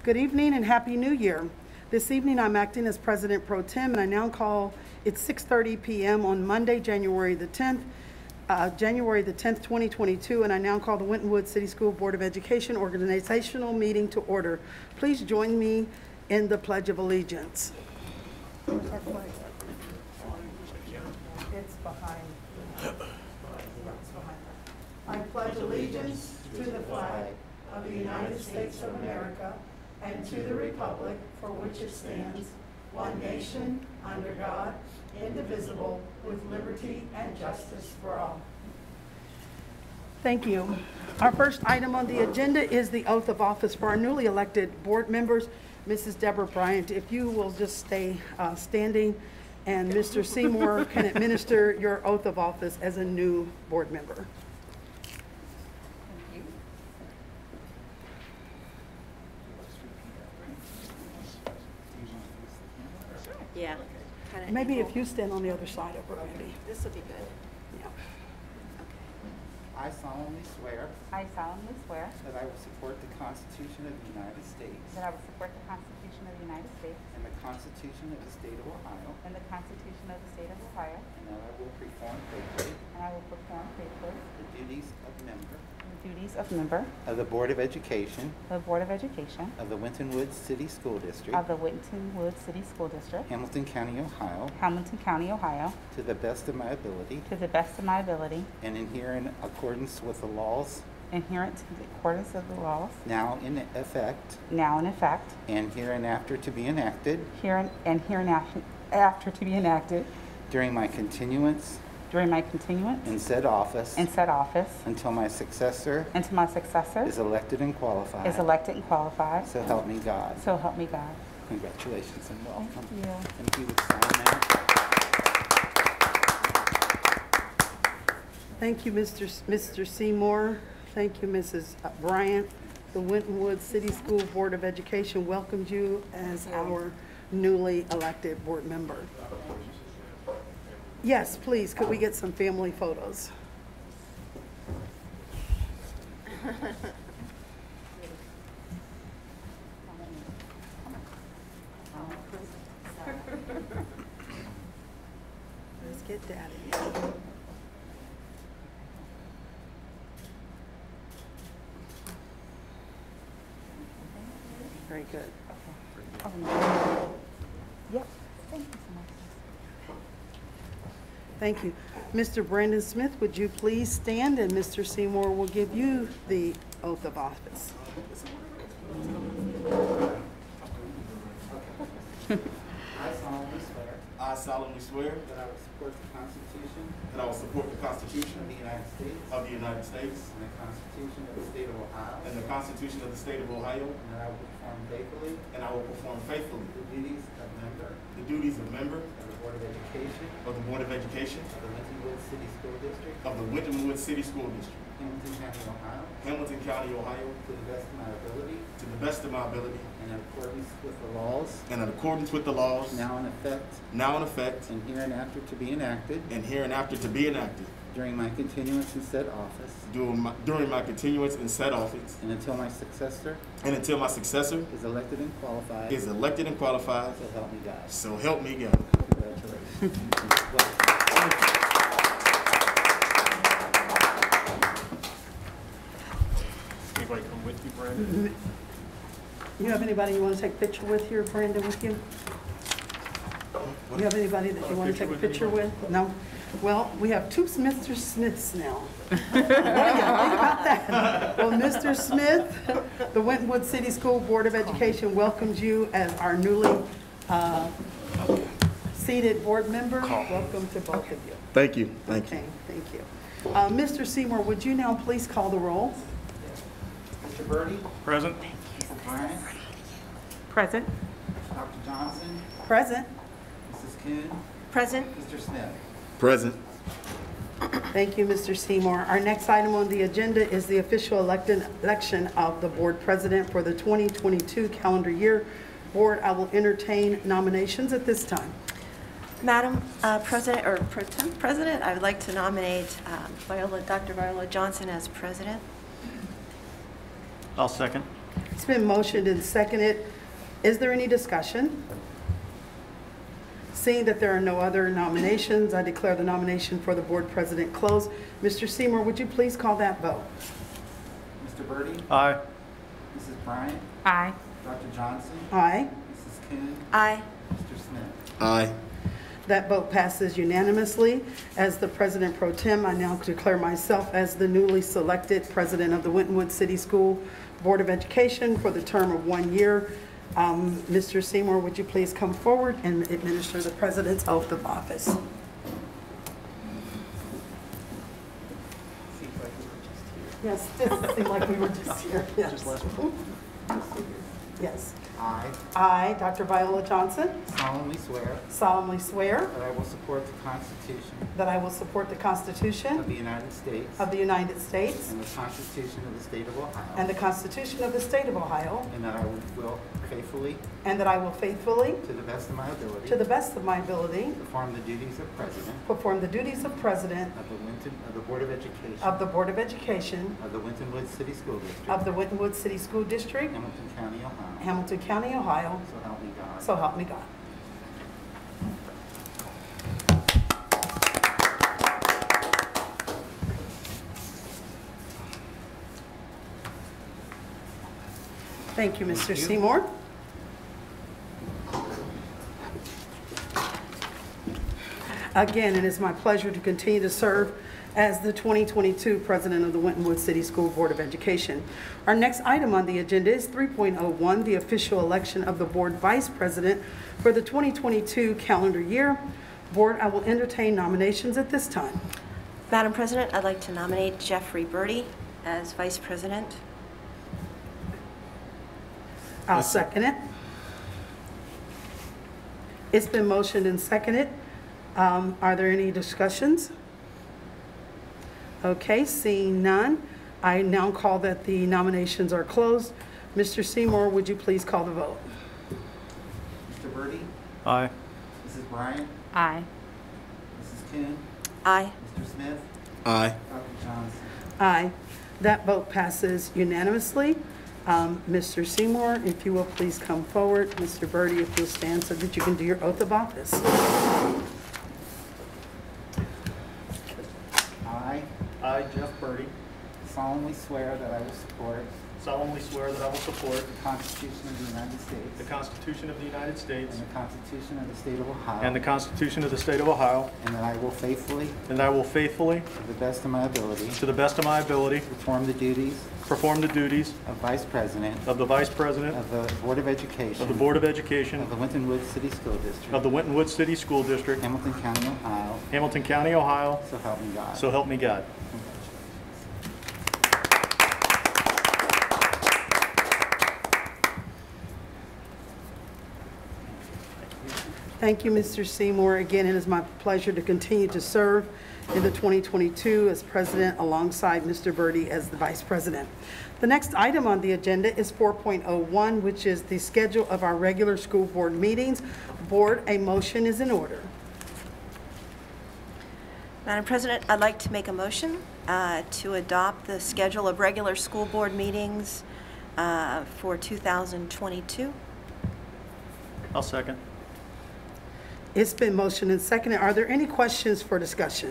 Good evening and Happy New Year. This evening I'm acting as President Pro Tem, and I now call it 6:30 p.m. on Monday, January the 10th, 2022, and I now call the Winton Woods City School Board of Education organizational meeting to order. Please join me in the Pledge of Allegiance. Our flag. It's behind. I pledge allegiance to the flag of the United States of America and to the republic for which it stands, one nation, under God, indivisible, with liberty and justice for all. Thank you. Our first item on the agenda is the oath of office for our newly elected board members. Mrs. Deborah Bryant, if you will just stay standing, and Mr. Seymour can administer your oath of office as a new board member. Yeah. Maybe if you stand on the other side of her, maybe. This will be good. Yeah. I solemnly swear I solemnly swear that I will support the Constitution of the United States that I will support the Constitution of the United States and the Constitution of the State of Ohio, and the Constitution of the State of Ohio, and that I will perform faithfully and I will perform faithfully the duties of member the duties of member of the Board of Education of the Board of Education of the Winton Woods City School District, of the Winton Woods City School District, Hamilton County, Ohio, Hamilton County, Ohio, to the best of my ability to the best of my ability, and in accordance with the laws adherent to the accordance of the laws now in effect now in effect, and hereinafter to be enacted after to be enacted during my continuance during my continuance in said office in said office until my successor until my successor is elected and qualified. So help me God. So help me God. Congratulations and welcome. Thank you. And if you would sign that. Thank you, Mr. Seymour. Thank you, Mrs. Bryant. The Winton Woods City School Board of Education welcomes you as our newly elected board member. Yes, please, could we get some family photos? Let's get Daddy. Very good. Yep. Thank you so much. Thank you. Mr. Brandon Smith, would you please stand, and Mr. Seymour will give you the oath of office. I solemnly swear that I will support the Constitution of the United States and the Constitution of the State of Ohio, and the Constitution of the State of Ohio, and that I will perform faithfully the duties of member of the Board of Education of the Winton Woods City School District, Hamilton County, Ohio, to the best of my ability, and in accordance with the laws now in effect, and hereinafter to be enacted during my continuance in said office, and until my successor is elected and qualified. so help me God. Congratulations. Anybody come with you, Brandon? You have anybody you want to take a picture with here, Brandon, with you? You have anybody that you want to take a picture with? No? Well, we have two Mr. Smiths now. What do you think about that? Well, Mr. Smith, the Winton Woods City School Board of Education welcomes you as our newly seated board member. Welcome to both of you. Thank you. Thank you. Okay, thank you. Mr. Seymour, would you now please call the roll? Mr. Birdie, Present. Mr. Bryant, Present. Dr. Johnson, Present. Mrs. Kuhn, Present. Mr. Smith. Present. Thank you, Mr. Seymour. Our next item on the agenda is the official election of the board president for the 2022 calendar year. Board, I will entertain nominations at this time. Madam President, or Pro Tem President, I would like to nominate Dr. Viola Johnson as president. I'll second. It's been motioned and seconded. Is there any discussion? Seeing that there are no other nominations, I declare the nomination for the board president closed. Mr. Seymour, would you please call that vote? Mr. Birdie? Aye. Mrs. Bryant? Aye. Dr. Johnson? Aye. Mrs. Kuhn? Aye. Mr. Smith? Aye. That vote passes unanimously. As the President Pro Tem, I now declare myself as the newly selected President of the Winton Woods City School Board of Education for the term of 1 year. Mr. Seymour, would you please come forward and administer the President's oath of office? Yes, it seemed like we were just here. Yes. Yes. I, Dr. Viola Johnson, Solemnly swear that I will support the Constitution the Constitution of the United States of the United States and the Constitution of the State of Ohio, and the Constitution of the State of Ohio, and that I will faithfully, and that I will faithfully, to the best of my ability, to the best of my ability, perform the duties of President perform the duties of President of the Board of Education of the Board of Education of the Winton Woods City School District, of the Winton Woods City School District, Hamilton County, Ohio. Hamilton County, Ohio. So help me God. So help me God. Thank you, Mr. Seymour. Again, it is my pleasure to continue to serve as the 2022 President of the Winton Woods City School Board of Education. Our next item on the agenda is 3.01, the official election of the Board Vice President for the 2022 calendar year. Board, I will entertain nominations at this time. Madam President, I'd like to nominate Jeffrey Birdie as Vice President. I'll second it. It's been motioned and seconded. Are there any discussions? Okay, seeing none, I now call that the nominations are closed. Mr. Seymour, would you please call the vote? Mr. Birdie? Aye. Mrs. Bryant? Aye. Mrs. Kuhn? Aye. Mr. Smith? Aye. Dr. Johnson? Aye. That vote passes unanimously. Mr. Seymour, if you will please come forward. Mr. Birdie, if you'll stand so that you can do your oath of office. I, Jeff Birdie, Solemnly swear that I will support solemnly swear that I will support the Constitution of the United States the Constitution of the United States and the Constitution of the State of Ohio, and the Constitution of the State of Ohio, and that I will faithfully, and I will faithfully, to the best of my ability, to the best of my ability, perform the duties of Vice President the Vice President of the Board of Education of the Board of Education of the Winton Woods City School District, of the Winton Woods City School District, Hamilton County, Ohio. Hamilton County, Ohio. So help me God. So help me God. Thank you, Mr. Seymour. Again, it is my pleasure to continue to serve in the 2022 as president alongside Mr. Birdie as the vice president. The next item on the agenda is 4.01, which is the schedule of our regular school board meetings. Board, a motion is in order. Madam President, I'd like to make a motion to adopt the schedule of regular school board meetings for 2022. I'll second. It's been motioned and seconded. Are there any questions for discussion?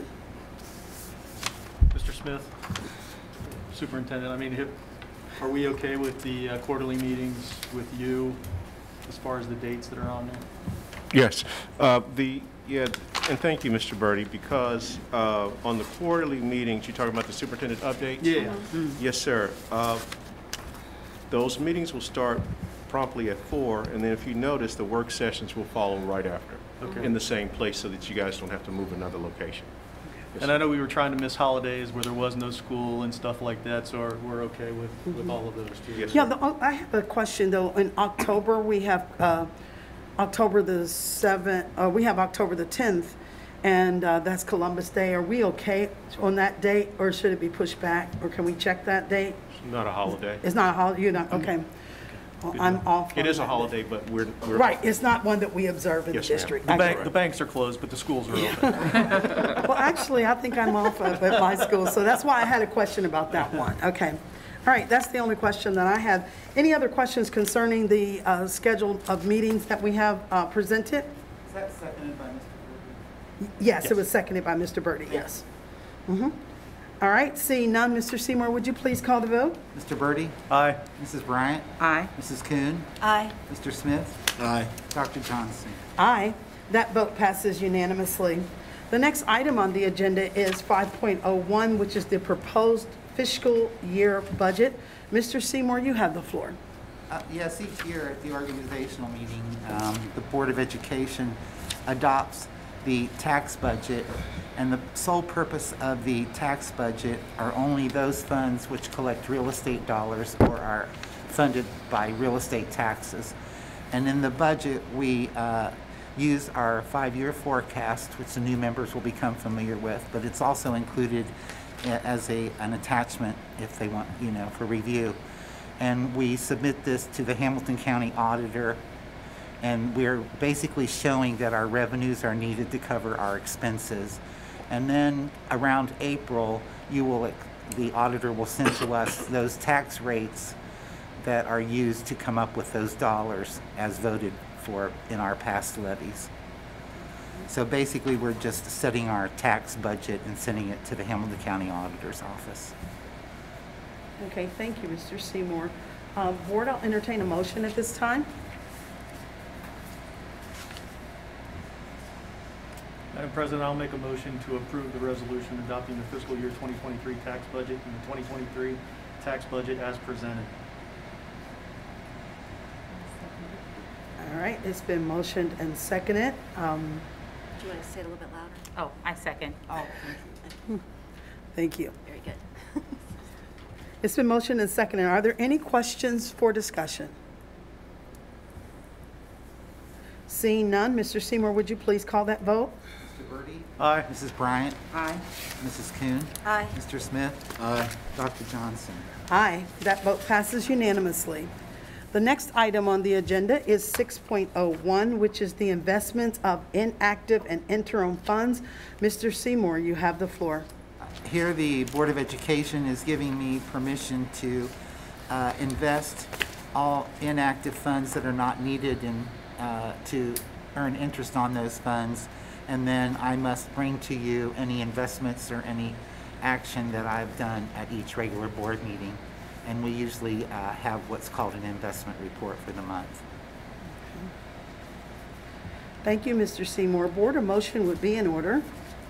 Mr. Smith, Superintendent, I mean, are we okay with the quarterly meetings with you as far as the dates that are on there? Yes. And thank you, Mr. Birdie, because on the quarterly meetings, you're talking about the superintendent updates? Yeah. Yes, sir. Those meetings will start promptly at 4, and then if you notice, the work sessions will follow right after. Okay. In the same place so that you guys don't have to move another location. Yes, And I know we were trying to miss holidays where there was no school and stuff like that, so we're okay with all of those too. Yes, Yeah, I have a question though. In October, we have October the 7th, we have October the 10th, and that's Columbus Day. Are we okay on that date, or should it be pushed back, or can we check that date? It's not a holiday. It's not a holiday, you're not, okay. Well, I'm off. It on is a that holiday, but we're Right, it's not one that we observe in the Yes, ma'am. district. The banks are closed, but the schools are open. Well, actually, I think I'm off of at my school, so that's why I had a question about that one. Okay. All right, that's the only question that I have. Any other questions concerning the schedule of meetings that we have presented? Is that seconded by Mr. Burton? Yes, it was seconded by Mr. Birdie, yes. All right, seeing none, Mr. Seymour, would you please call the vote? Mr. Birdie? Aye. Mrs. Bryant? Aye. Mrs. Kuhn? Aye. Mr. Smith? Aye. Dr. Johnson? Aye. That vote passes unanimously. The next item on the agenda is 5.01, which is the proposed fiscal year budget. Mr. Seymour, you have the floor. Yes, each year at the organizational meeting, the Board of Education adopts the tax budget, and the sole purpose of the tax budget are only those funds which collect real estate dollars or are funded by real estate taxes. And in the budget, we use our 5-year forecast, which the new members will become familiar with, but it's also included as an attachment if they want, for review. And we submit this to the Hamilton County Auditor, and we're basically showing that our revenues are needed to cover our expenses. And then around April, the auditor will send to us those tax rates that are used to come up with those dollars as voted for in our past levies. So basically, we're just setting our tax budget and sending it to the Hamilton County Auditor's Office. Okay, thank you, Mr. Seymour. Board, I'll entertain a motion at this time. Madam President, I'll make a motion to approve the resolution adopting the fiscal year 2023 tax budget and the 2023 tax budget as presented. All right, it's been motioned and seconded. Do you want to say it a little bit louder? Oh, I second. Thank you. Very good. It's been motioned and seconded. Are there any questions for discussion? Seeing none, Mr. Seymour, would you please call that vote? Mr. Birdie? Aye. Mrs. Bryant? Aye. Mrs. Kuhn? Aye. Mr. Smith? Aye. Dr. Johnson? Aye. That vote passes unanimously. The next item on the agenda is 6.01, which is the investment of inactive and interim funds. Mr. Seymour, you have the floor. Here, the Board of Education is giving me permission to invest all inactive funds that are not needed to earn interest on those funds. And then I must bring to you any investments or any action that I've done at each regular board meeting. And we usually have what's called an investment report for the month. Thank you, Mr. Seymour. Board, a motion would be in order.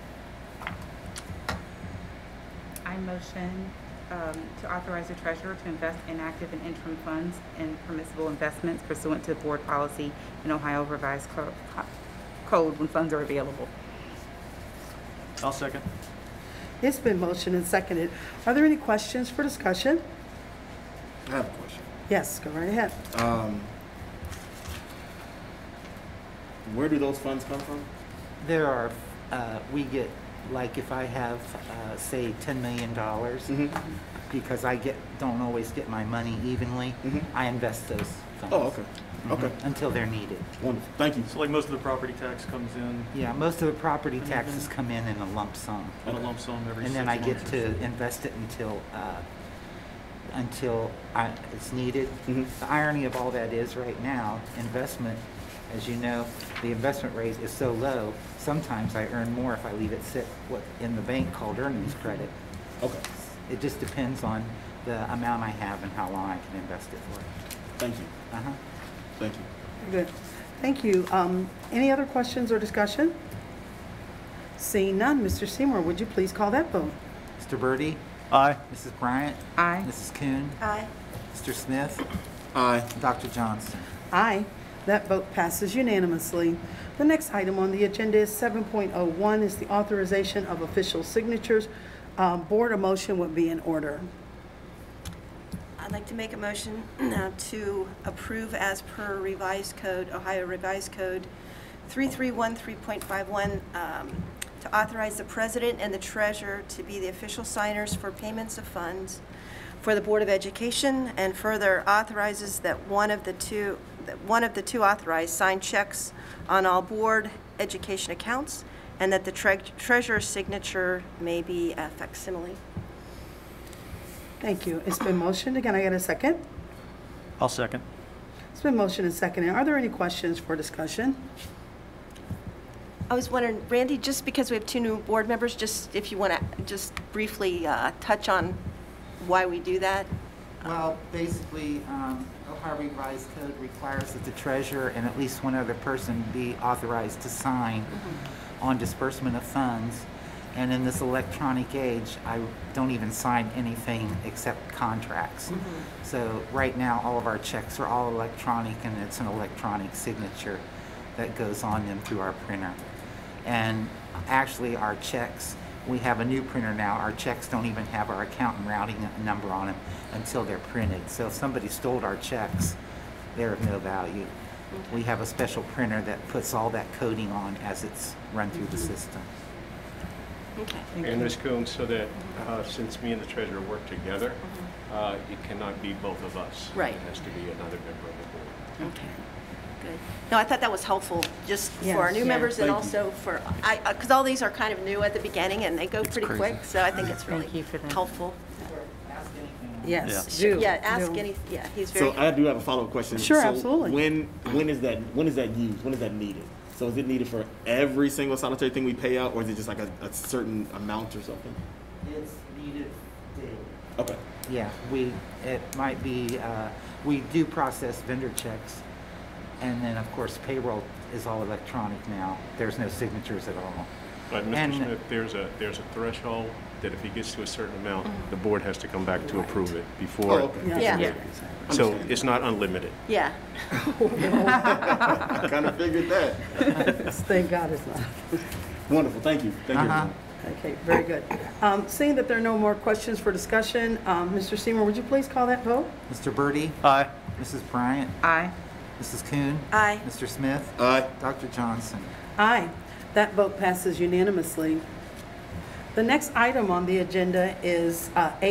I motion to authorize the treasurer to invest inactive and interim funds in permissible investments pursuant to board policy in Ohio Revised Code when funds are available. I'll second. It's been motioned and seconded. Are there any questions for discussion? I have a question. Yes, go right ahead. Where do those funds come from? There are, we get, like if I have, say, $10 million, because I don't always get my money evenly, I invest those funds. Oh, okay. Okay. Until they're needed. Wonderful. Thank you. So like most of the property tax comes in Yeah, most of the property taxes come in a lump sum. in a lump sum every 6 And then months. I get to invest it until it's needed. The irony of all that is right now, investment, as you know, the investment rate is so low, sometimes I earn more if I leave it sit in the bank called earnings credit. Okay. It just depends on the amount I have and how long I can invest it for. Thank you. Thank you. Good. Thank you. Any other questions or discussion? Seeing none, Mr. Seymour, would you please call that vote? Mr. Birdie? Aye. Mrs. Bryant? Aye. Mrs. Kuhn? Aye. Mr. Smith? Aye. Dr. Johnson? Aye. That vote passes unanimously. The next item on the agenda is 7.01 is the authorization of official signatures. Board, a motion would be in order. I'd like to make a motion to approve as per revised code, Ohio Revised Code 3313.51, to authorize the president and the treasurer to be the official signers for payments of funds for the Board of Education, and further authorizes that one of the two authorized sign checks on all board education accounts, and that the treasurer's signature may be a facsimile. Thank you. It's been motioned. Can I get a second? I'll second. It's been motioned and seconded. Are there any questions for discussion? I was wondering, Randy, just because we have 2 new board members, just if you want to just briefly touch on why we do that? Well, basically, Ohio Revised Code requires that the treasurer and at least one other person be authorized to sign on disbursement of funds. And in this electronic age, I don't even sign anything except contracts. So right now, all of our checks are all electronic, and it's an electronic signature that goes on them through our printer. And actually, our checks, we have a new printer now. Our checks don't even have our account and routing number on them until they're printed. So if somebody stole our checks, they're of no value. We have a special printer that puts all that coding on as it's run through the system. Okay. And Ms. Coombs, so that since me and the treasurer work together, it cannot be both of us. Right. It has to be another member of the board. Okay, good. No, I thought that was helpful, just for our new Yes. members and Thank you. also for, because all these are kind of new at the beginning and they go pretty crazy. quick, so I think it's really Thank you for that. helpful. Ask anything. Yes. Yeah. do, Yeah, ask do. any, yeah, he's very. So I do have a follow-up question. Sure, So absolutely. When is that used? When is that needed? So is it needed for every single solitary thing we pay out, or is it just like a certain amount or something? It's needed daily. Okay. Yeah, it might be, we do process vendor checks, and then, of course, payroll is all electronic now. There's no signatures at all. But Mr. And- Smith, there's a threshold that if he gets to a certain amount, the board has to come back to approve it before. Oh, okay. Yeah. Yeah. So Understand. it's not unlimited. Yeah, I kind of figured that. Thank God it's not. Wonderful. Thank you. Thank you. Uh-huh. everyone. Okay, very good. Seeing that there are no more questions for discussion, Mr. Seymour, would you please call that vote? Mr. Birdie? Aye. Mrs. Bryant? Aye. Mrs. Kuhn? aye. Mr. Smith? Aye. Dr. Johnson? Aye. That vote passes unanimously. The next item on the agenda is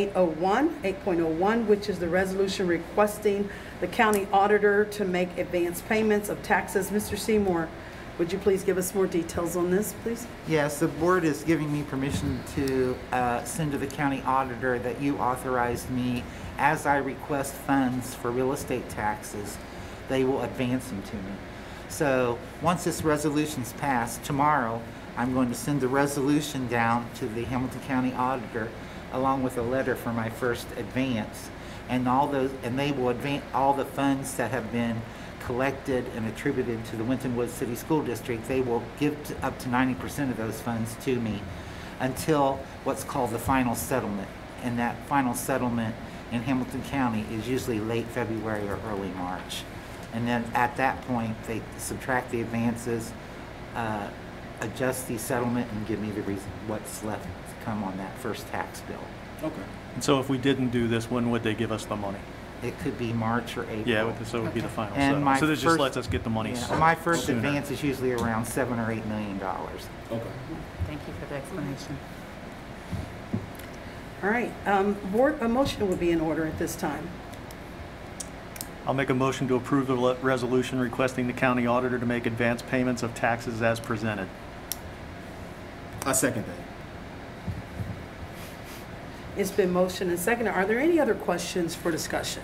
8.01, which is the resolution requesting the county auditor to make advance payments of taxes. Mr. Seymour, would you please give us more details on this, please? Yes, the board is giving me permission to send to the county auditor that you authorized me, as I request funds for real estate taxes, they will advance them to me. So once this resolution's passed, tomorrow, I'm going to send the resolution down to the Hamilton County Auditor along with a letter for my first advance. And they will advance all the funds that have been collected and attributed to the Winton Woods City School District. They will give up to 90% of those funds to me until what's called the final settlement. And that final settlement in Hamilton County is usually late February or early March. And then at that point, they subtract the advances, adjust the settlement, and give me the reason what's left to come on that first tax bill. Okay. And so if we didn't do this, when would they give us the money? It could be March or April. Yeah, so it would be the final And settlement. my So this just first- lets us get the money Yeah, my first sooner. advance is usually around $7 or $8 million. Okay. Thank you for the explanation. All right, board, a motion would be in order at this time. I'll make a motion to approve the resolution requesting the county auditor to make advance payments of taxes as presented. I second that. It's been motioned and seconded. Are there any other questions for discussion?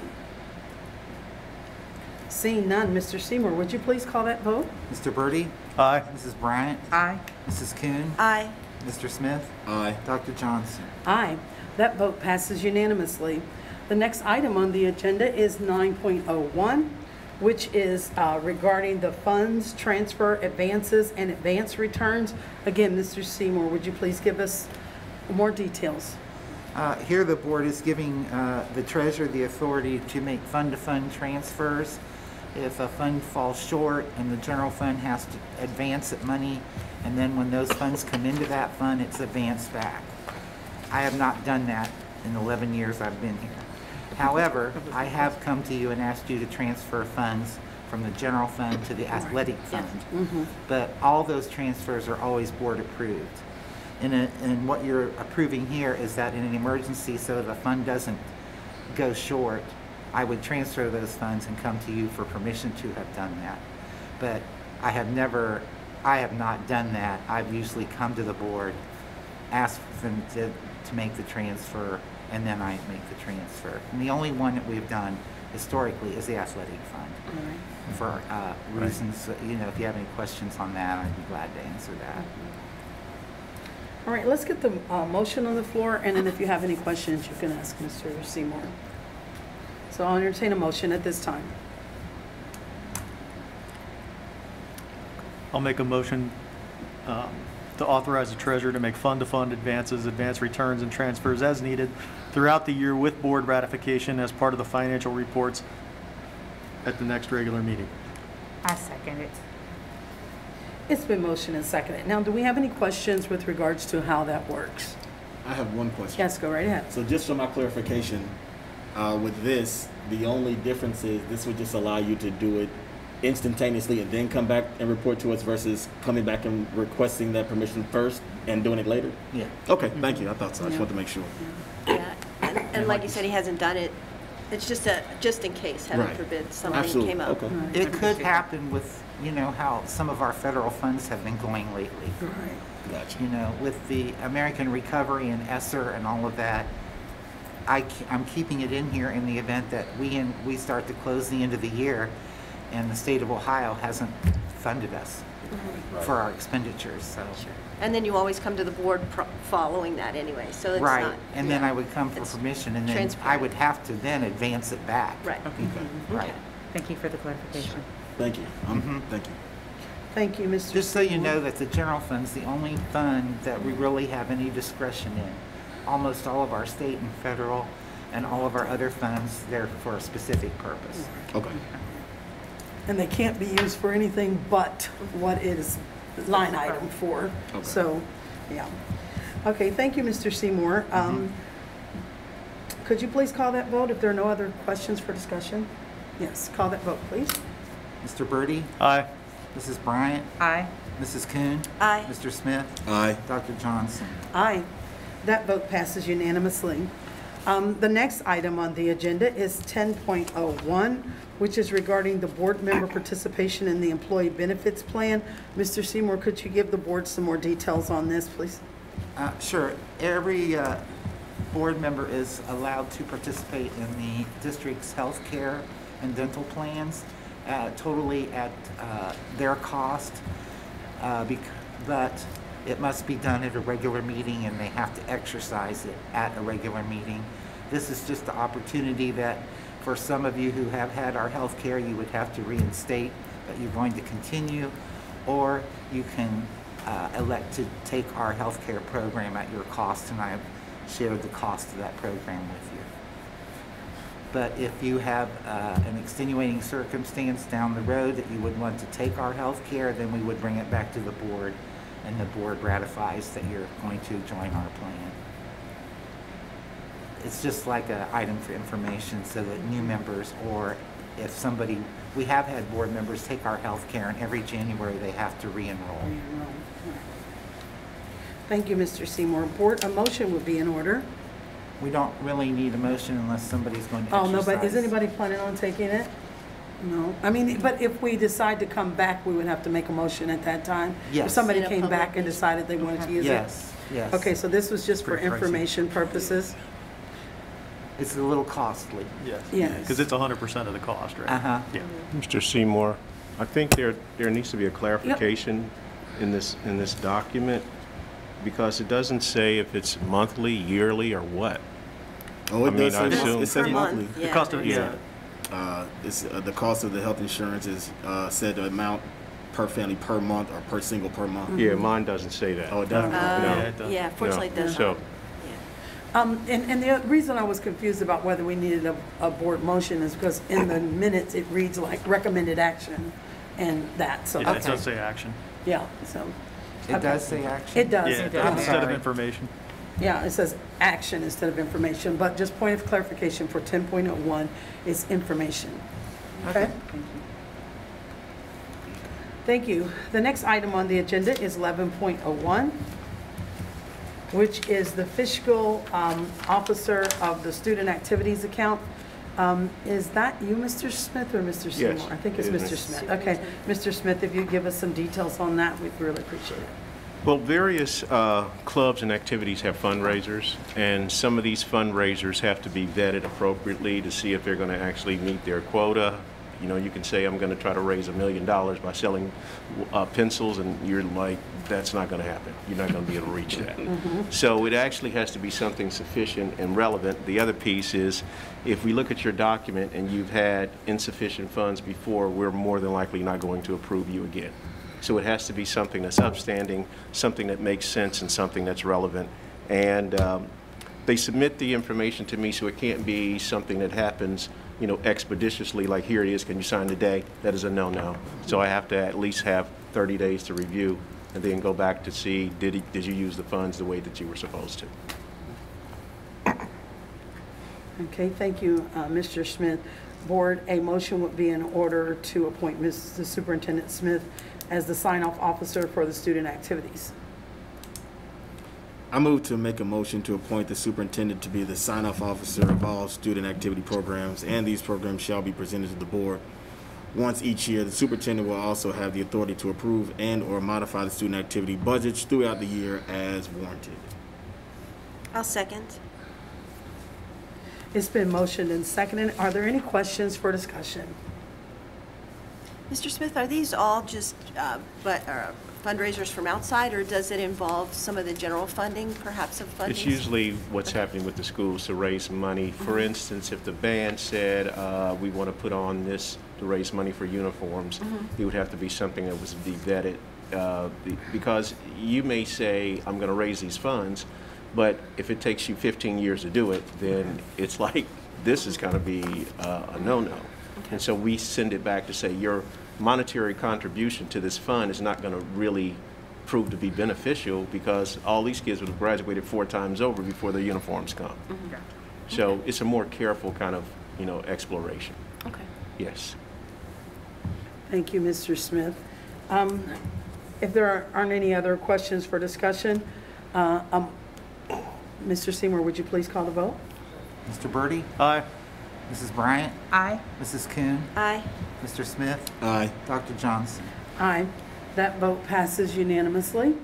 Seeing none, Mr. Seymour, would you please call that vote? Mr. Birdie? Aye. Mrs. Bryant? Aye. Mrs. Kuhn? Aye. Mr. Smith? Aye. Dr. Johnson? Aye. That vote passes unanimously. The next item on the agenda is 9.01, which is regarding the funds, transfer, advances, and advance returns. Again, Mr. Seymour, would you please give us more details? Here, the board is giving the treasurer the authority to make fund-to-fund transfers. If a fund falls short and the general fund has to advance that money, and then when those funds come into that fund, it's advanced back. I have not done that in 11 years I've been here. However, I have come to you and asked you to transfer funds from the general fund to the athletic fund. But all those transfers are always board approved. And what you're approving here is that in an emergency, so that the fund doesn't go short, I would transfer those funds and come to you for permission to have done that. But I have not done that. I've usually come to the board, asked for them to make the transfer, and then I make the transfer. And the only one that we've done historically is the athletic fund. For reasons, you know, if you have any questions on that, I'd be glad to answer that. All right, let's get the motion on the floor, and then if you have any questions, you can ask Mr. Seymour. So I'll entertain a motion at this time. I'll make a motion to authorize the treasurer to make fund-to-fund advances, advance returns, and transfers as needed throughout the year with board ratification as part of the financial reports at the next regular meeting. I second it. It's been motioned and seconded. Now, do we have any questions with regards to how that works? I have one question. Yes, go right ahead. So just for my clarification, with this, the only difference is this would just allow you to do it instantaneously and then come back and report to us versus coming back and requesting that permission first and doing it later? Yeah. Okay, thank you. I thought so. I just wanted to make sure. Yeah, and like you said, he hasn't done it. It's just in case, heaven Right. forbid, something Absolutely. came up. Okay. It could happen with, you know, how some of our federal funds have been going lately. Right. Gotcha. You know, with the American Recovery and ESSER and all of that, I'm keeping it in here in the event that we start to close the end of the year and the state of Ohio hasn't funded us for our expenditures, so. And then you always come to the board following that anyway, so it's not. Right, and then yeah. I would come for It's permission, and then I transparent. would have to then advance it back. Right. Okay. Right. Thank you for the clarification. Thank you. Thank you. Thank you, Mr. Just so you Seymour. know that the general fund's the only fund that we really have any discretion in. Almost all of our state and federal and all of our other funds, they're for a specific purpose. Okay. And they can't be used for anything but what it is line item for. Okay. So, yeah. Okay, thank you, Mr. Seymour. Could you please call that vote if there are no other questions for discussion? Yes, call that vote, please. Mr. Birdie, Aye. Mrs. Bryant, Aye. Mrs. Kuhn, Aye. Mr. Smith, Aye. Dr. Johnson. Aye. That vote passes unanimously. The next item on the agenda is 10.01, which is regarding the board member participation in the employee benefits plan. Mr. Seymour, could you give the board some more details on this, please? Sure. Every board member is allowed to participate in the district's health care and dental plans, totally at their cost, but it must be done at a regular meeting, and they have to exercise it at a regular meeting. This is just the opportunity that for some of you who have had our health care, you would have to reinstate, but you're going to continue, or you can elect to take our health care program at your cost, and I have shared the cost of that program with you. But if you have an extenuating circumstance down the road that you would want to take our health care, then we would bring it back to the board, and the board ratifies that you're going to join our plan. It's just like an item for information so that new members, or if somebody, we have had board members take our health care, and every January they have to re-enroll. Thank you, Mr. Seymour. Board, a motion would be in order. We don't really need a motion unless somebody's going to Oh, exercise. no, but is anybody planning on taking it? No. I mean, but if we decide to come back, we would have to make a motion at that time? Yes. If somebody In a came public back and meeting. decided they wanted to use it? Yes, yes. Okay, so this was just for Pretty pricey. information purposes? It's a little costly. Yes. Yes. Because it's 100% of the cost, right? Uh-huh. Yeah. Mr. Seymour, I think there needs to be a clarification in this document, because it doesn't say if it's monthly, yearly, or what. Oh, it I mean, does I say assume- it says Per monthly. month, The yeah. cost of, yeah. It's the cost of the health insurance is said the amount per family per month or per single per month. Yeah, mine doesn't say that. Oh, it doesn't. Yeah, it does. Yeah, fortunately it No. does So- not. And the reason I was confused about whether we needed a board motion is because in the minutes, it reads like recommended action and that, so, It okay. does say action. Yeah, so. It okay. does say action? It does. Yeah, it I'm does, instead of sorry. information. Yeah, it says action instead of information, but just point of clarification for 10.01 is information. Okay? Thank you. The next item on the agenda is 11.01, which is the fiscal officer of the student activities account. Is that you, Mr. Smith, or Mr. Seymour? Yes, I think it's it is Mr. me. Smith. Okay, Mr. Smith, if you give us some details on that, we'd really appreciate it. Well, various clubs and activities have fundraisers, and some of these fundraisers have to be vetted appropriately to see if they're going to actually meet their quota. You know, you can say, I'm going to try to raise $1 million by selling pencils, and you're like, that's not going to happen. You're not going to be able to reach that. So it actually has to be something sufficient and relevant. The other piece is, if we look at your document and you've had insufficient funds before, we're more than likely not going to approve you again. So it has to be something that's upstanding, something that makes sense, and something that's relevant. And they submit the information to me, so it can't be something that happens, you know, expeditiously, like here it is, can you sign today? That is a no-no. So I have to at least have 30 days to review and then go back to see, did you use the funds the way that you were supposed to? Okay, thank you, Mr. Smith. Board, a motion would be in order to appoint Mrs. Superintendent Smith as the sign-off officer for the student activities. I move to make a motion to appoint the superintendent to be the sign-off officer of all student activity programs, and these programs shall be presented to the board once each year. The superintendent will also have the authority to approve and/or modify the student activity budgets throughout the year as warranted. I'll second. It's been motioned and seconded. Are there any questions for discussion? Mr. Smith, are these all just fundraisers from outside, or does it involve some of the general funding, perhaps of funding? It's usually what's happening with the schools to raise money. For instance, if the band said, we want to put on this to raise money for uniforms, it would have to be something that was be vetted. Because you may say, I'm going to raise these funds, but if it takes you 15 years to do it, then it's like, this is going to be a no-no. And so we send it back to say, your monetary contribution to this fund is not going to really prove to be beneficial, because all these kids would have graduated 4 times over before their uniforms come. So it's a more careful kind of, you know, exploration. Okay. Yes. Thank you, Mr. Smith. If there aren't any other questions for discussion, Mr. Seymour, would you please call the vote? Mr. Birdie? Aye. Mrs. Bryant? Aye. Mrs. Kuhn? Aye. Mr. Smith? Aye. Dr. Johnson? Aye. That vote passes unanimously.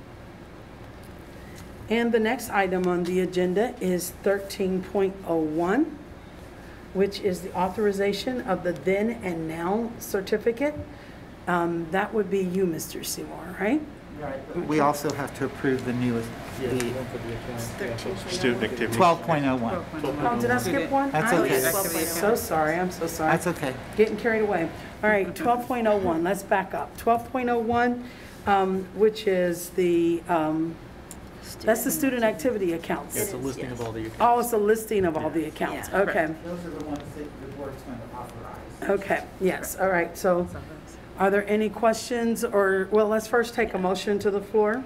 And the next item on the agenda is 13.01, which is the authorization of the then and now certificate. That would be you, Mr. Seymour, right? Right. We also have to approve the newest, the 13.01. Student activity. 12.01. Oh, did I skip one? That's I'm okay. so sorry, I'm so sorry. That's okay. Getting carried away. All right, 12.01, let's back up. 12.01, which is the, that's the student activity accounts. It's a listing of all the accounts. Oh, it's a listing of all the accounts, Yeah. okay. Those are the ones that the board's going to authorize. Okay, yes, all right, so are there any questions, or, well, let's first take a motion to the floor.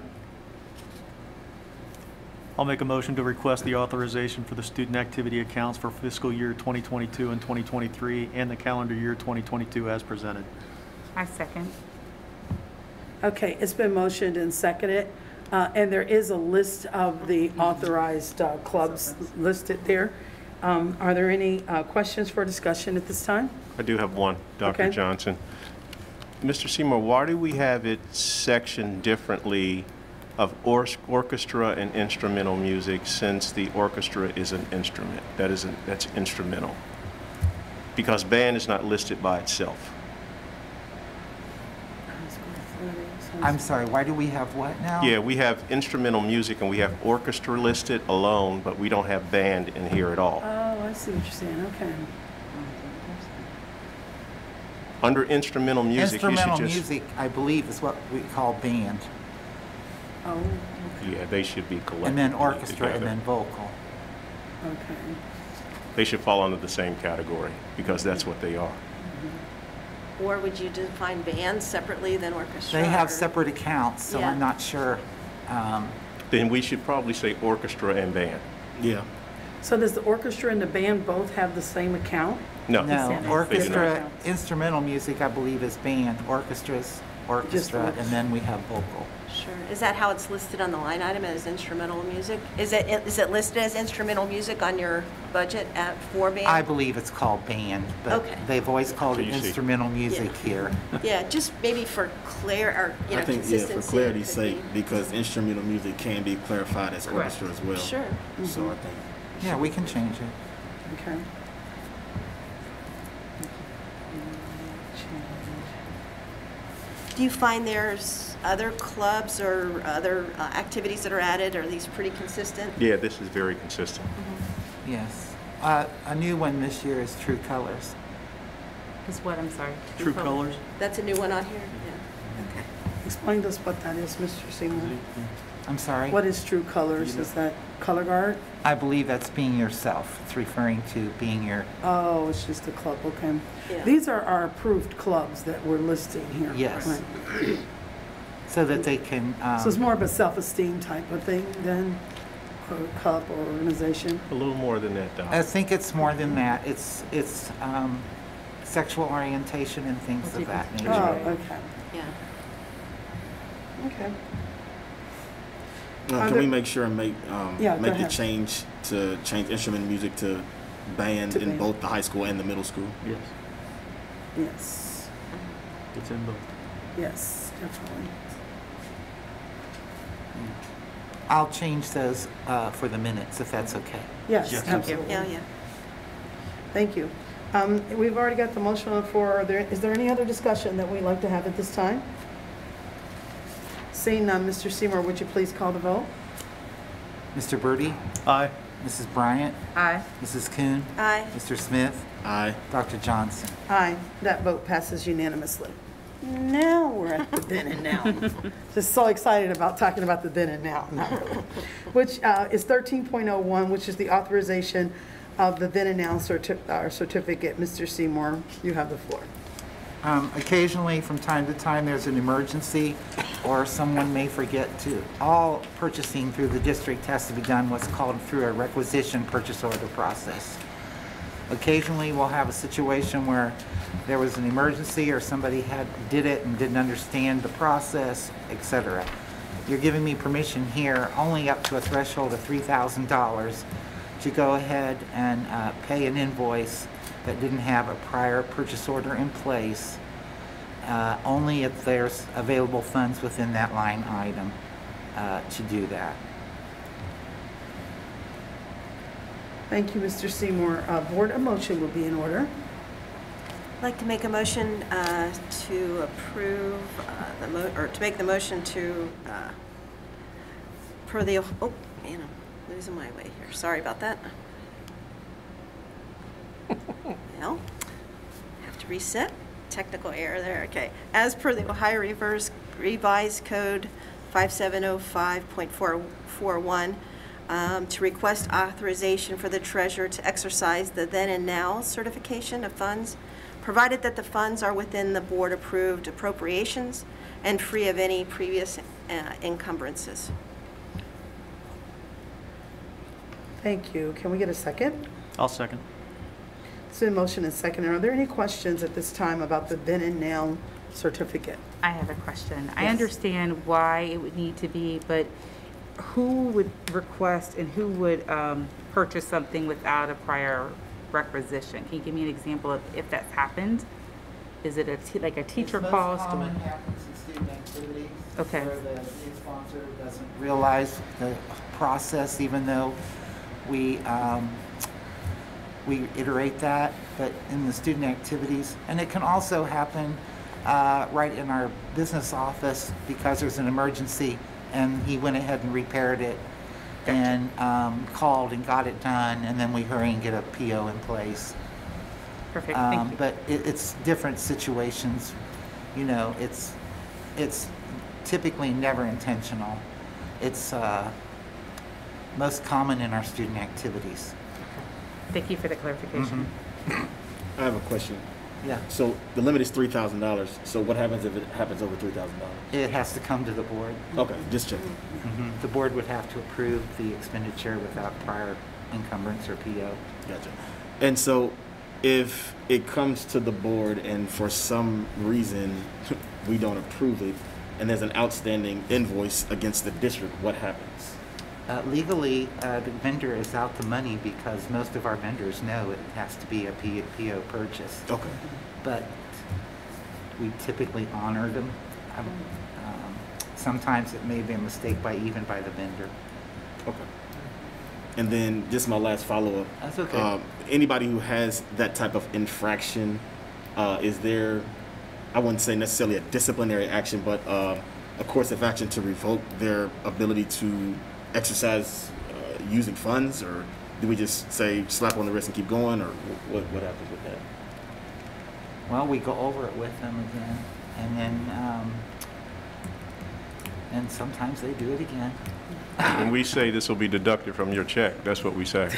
I'll make a motion to request the authorization for the student activity accounts for fiscal year 2022 and 2023 and the calendar year 2022 as presented. I second. Okay, it's been motioned and seconded, and there is a list of the authorized clubs listed there. Are there any questions for discussion at this time? I do have one, Dr. Okay. Johnson. Mr. Seymour, why do we have it sectioned differently of orchestra and instrumental music, since the orchestra is an instrument? That's instrumental. Because band is not listed by itself. I'm sorry, why do we have what now? Yeah, we have instrumental music and we have orchestra listed alone, but we don't have band in here at all. Oh, I see what you're saying, okay. Under instrumental music, you should Instrumental just... music, I believe, is what we call band, Oh, Yeah, they should be collectively and then orchestra, and together. then vocal. okay. They should fall under the same category, because that's what they are. Or would you define bands separately than orchestra? They have or- separate accounts, so Yeah. I'm not sure. Then we should probably say orchestra and band. Yeah. So does the orchestra and the band both have the same account? No. No, They do orchestra, not. instrumental music, I believe, is band. Orchestras orchestra, and then we have vocal. Sure. Is that how it's listed on the line item as instrumental music? Is it listed as instrumental music on your budget for band? I believe it's called band, but Okay. they've always called it So you see- instrumental music here. Yeah, just maybe for I think, consistency. for clarity's it sake, could be. because instrumental music can be clarified as Correct. orchestra as well. Sure. So I think, Yeah, we can change it. Okay. Do you find there's other clubs or other activities that are added? Are these pretty consistent? Yeah, this is very consistent. Yes. A new one this year is True Colors. Is what, I'm sorry? True Colors. That's a new one on here? Yeah. Okay. Explain to us what that is, Mr. Seymour. I'm sorry? What is True Colors? Is that color guard? I believe that's being yourself. It's referring to being your, Oh, it's just a club, okay. Yeah. These are our approved clubs that we're listing here. Yes. Right. so that they can, So it's more of a self-esteem type of thing than a club or organization? A little more than that, I Doc. think it's more than that. It's sexual orientation and things of that Oh, nature. okay, Yeah. okay. can Other- we make sure and make Yeah, go make the ahead. change to change instrument music to band To in band. both the high school and the middle school? Yes, Yes, it's in both. yes, definitely. I'll change those for the minutes, if that's okay. Yes, Yes. absolutely. Yeah, yeah. Thank you. We've already got the motion on the floor. Is there any other discussion that we'd like to have at this time? Seeing none, Mr. Seymour, would you please call the vote? Mr. Birdie, Aye. Mrs. Bryant, Aye. Mrs. Kuhn, Aye. Mr. Smith, Aye. Dr. Johnson. Aye. That vote passes unanimously. Now we're at the then and now. Just so excited about talking about the then and now, not really. Which is 13.01, which is the authorization of the then and now certificate. Mr. Seymour, you have the floor. Occasionally, from time to time, there's an emergency, or someone may forget to. All purchasing through the district has to be done what's called through a requisition purchase order process. Occasionally, we'll have a situation where there was an emergency, or somebody did it and didn't understand the process, etc. You're giving me permission here, only up to a threshold of $3,000, to go ahead and pay an invoice that didn't have a prior purchase order in place, only if there's available funds within that line item to do that. Thank you, Mr. Seymour. Board, a motion will be in order. I'd like to make a motion to approve to make the motion to, per the, oh, man, I'm losing my way here. Sorry about that. Well, have to reset. Technical error there, okay. As per the Ohio Revised Code 5705.41, to request authorization for the treasurer to exercise the then and now certification of funds, provided that the funds are within the board-approved appropriations and free of any previous encumbrances. Thank you. Can we get a second? I'll second. It's in motion and second. Are there any questions at this time about the then and now certificate? I have a question. I Yes. understand why it would need to be, but who would request and who would purchase something without a prior requisition? Can you give me an example of if that's happened? Is it like a teacher cost? Most common happens in student activities. Okay. Where the lead sponsor doesn't realize the process, even though we iterate that, but in the student activities. And it can also happen right in our business office because there's an emergency and he went ahead and repaired it and called and got it done, and then we hurry and get a PO in place. Perfect, thank you. But it's different situations. You know, it's typically never intentional. It's most common in our student activities. Thank you for the clarification. I have a question. Yeah, So the limit is $3,000. So what happens if it happens over $3,000? it has to come to the board. Okay, just checking. The board would have to approve the expenditure without prior encumbrance or PO. Gotcha. And so if it comes to the board and for some reason we don't approve it and there's an outstanding invoice against the district, what happens? Legally, the vendor is out the money because most of our vendors know it has to be a PO purchase. Okay. But we typically honor them. Sometimes it may be a mistake even by the vendor. Okay. And then just my last follow-up. That's okay. Anybody who has that type of infraction, is there, I wouldn't say necessarily a disciplinary action, but a course of action to revoke their ability to exercise using funds, or do we just say slap on the wrist and keep going, or what happens with that? Well, we go over it with them again, and then and sometimes they do it again. When we say this will be deducted from your check, that's what we say.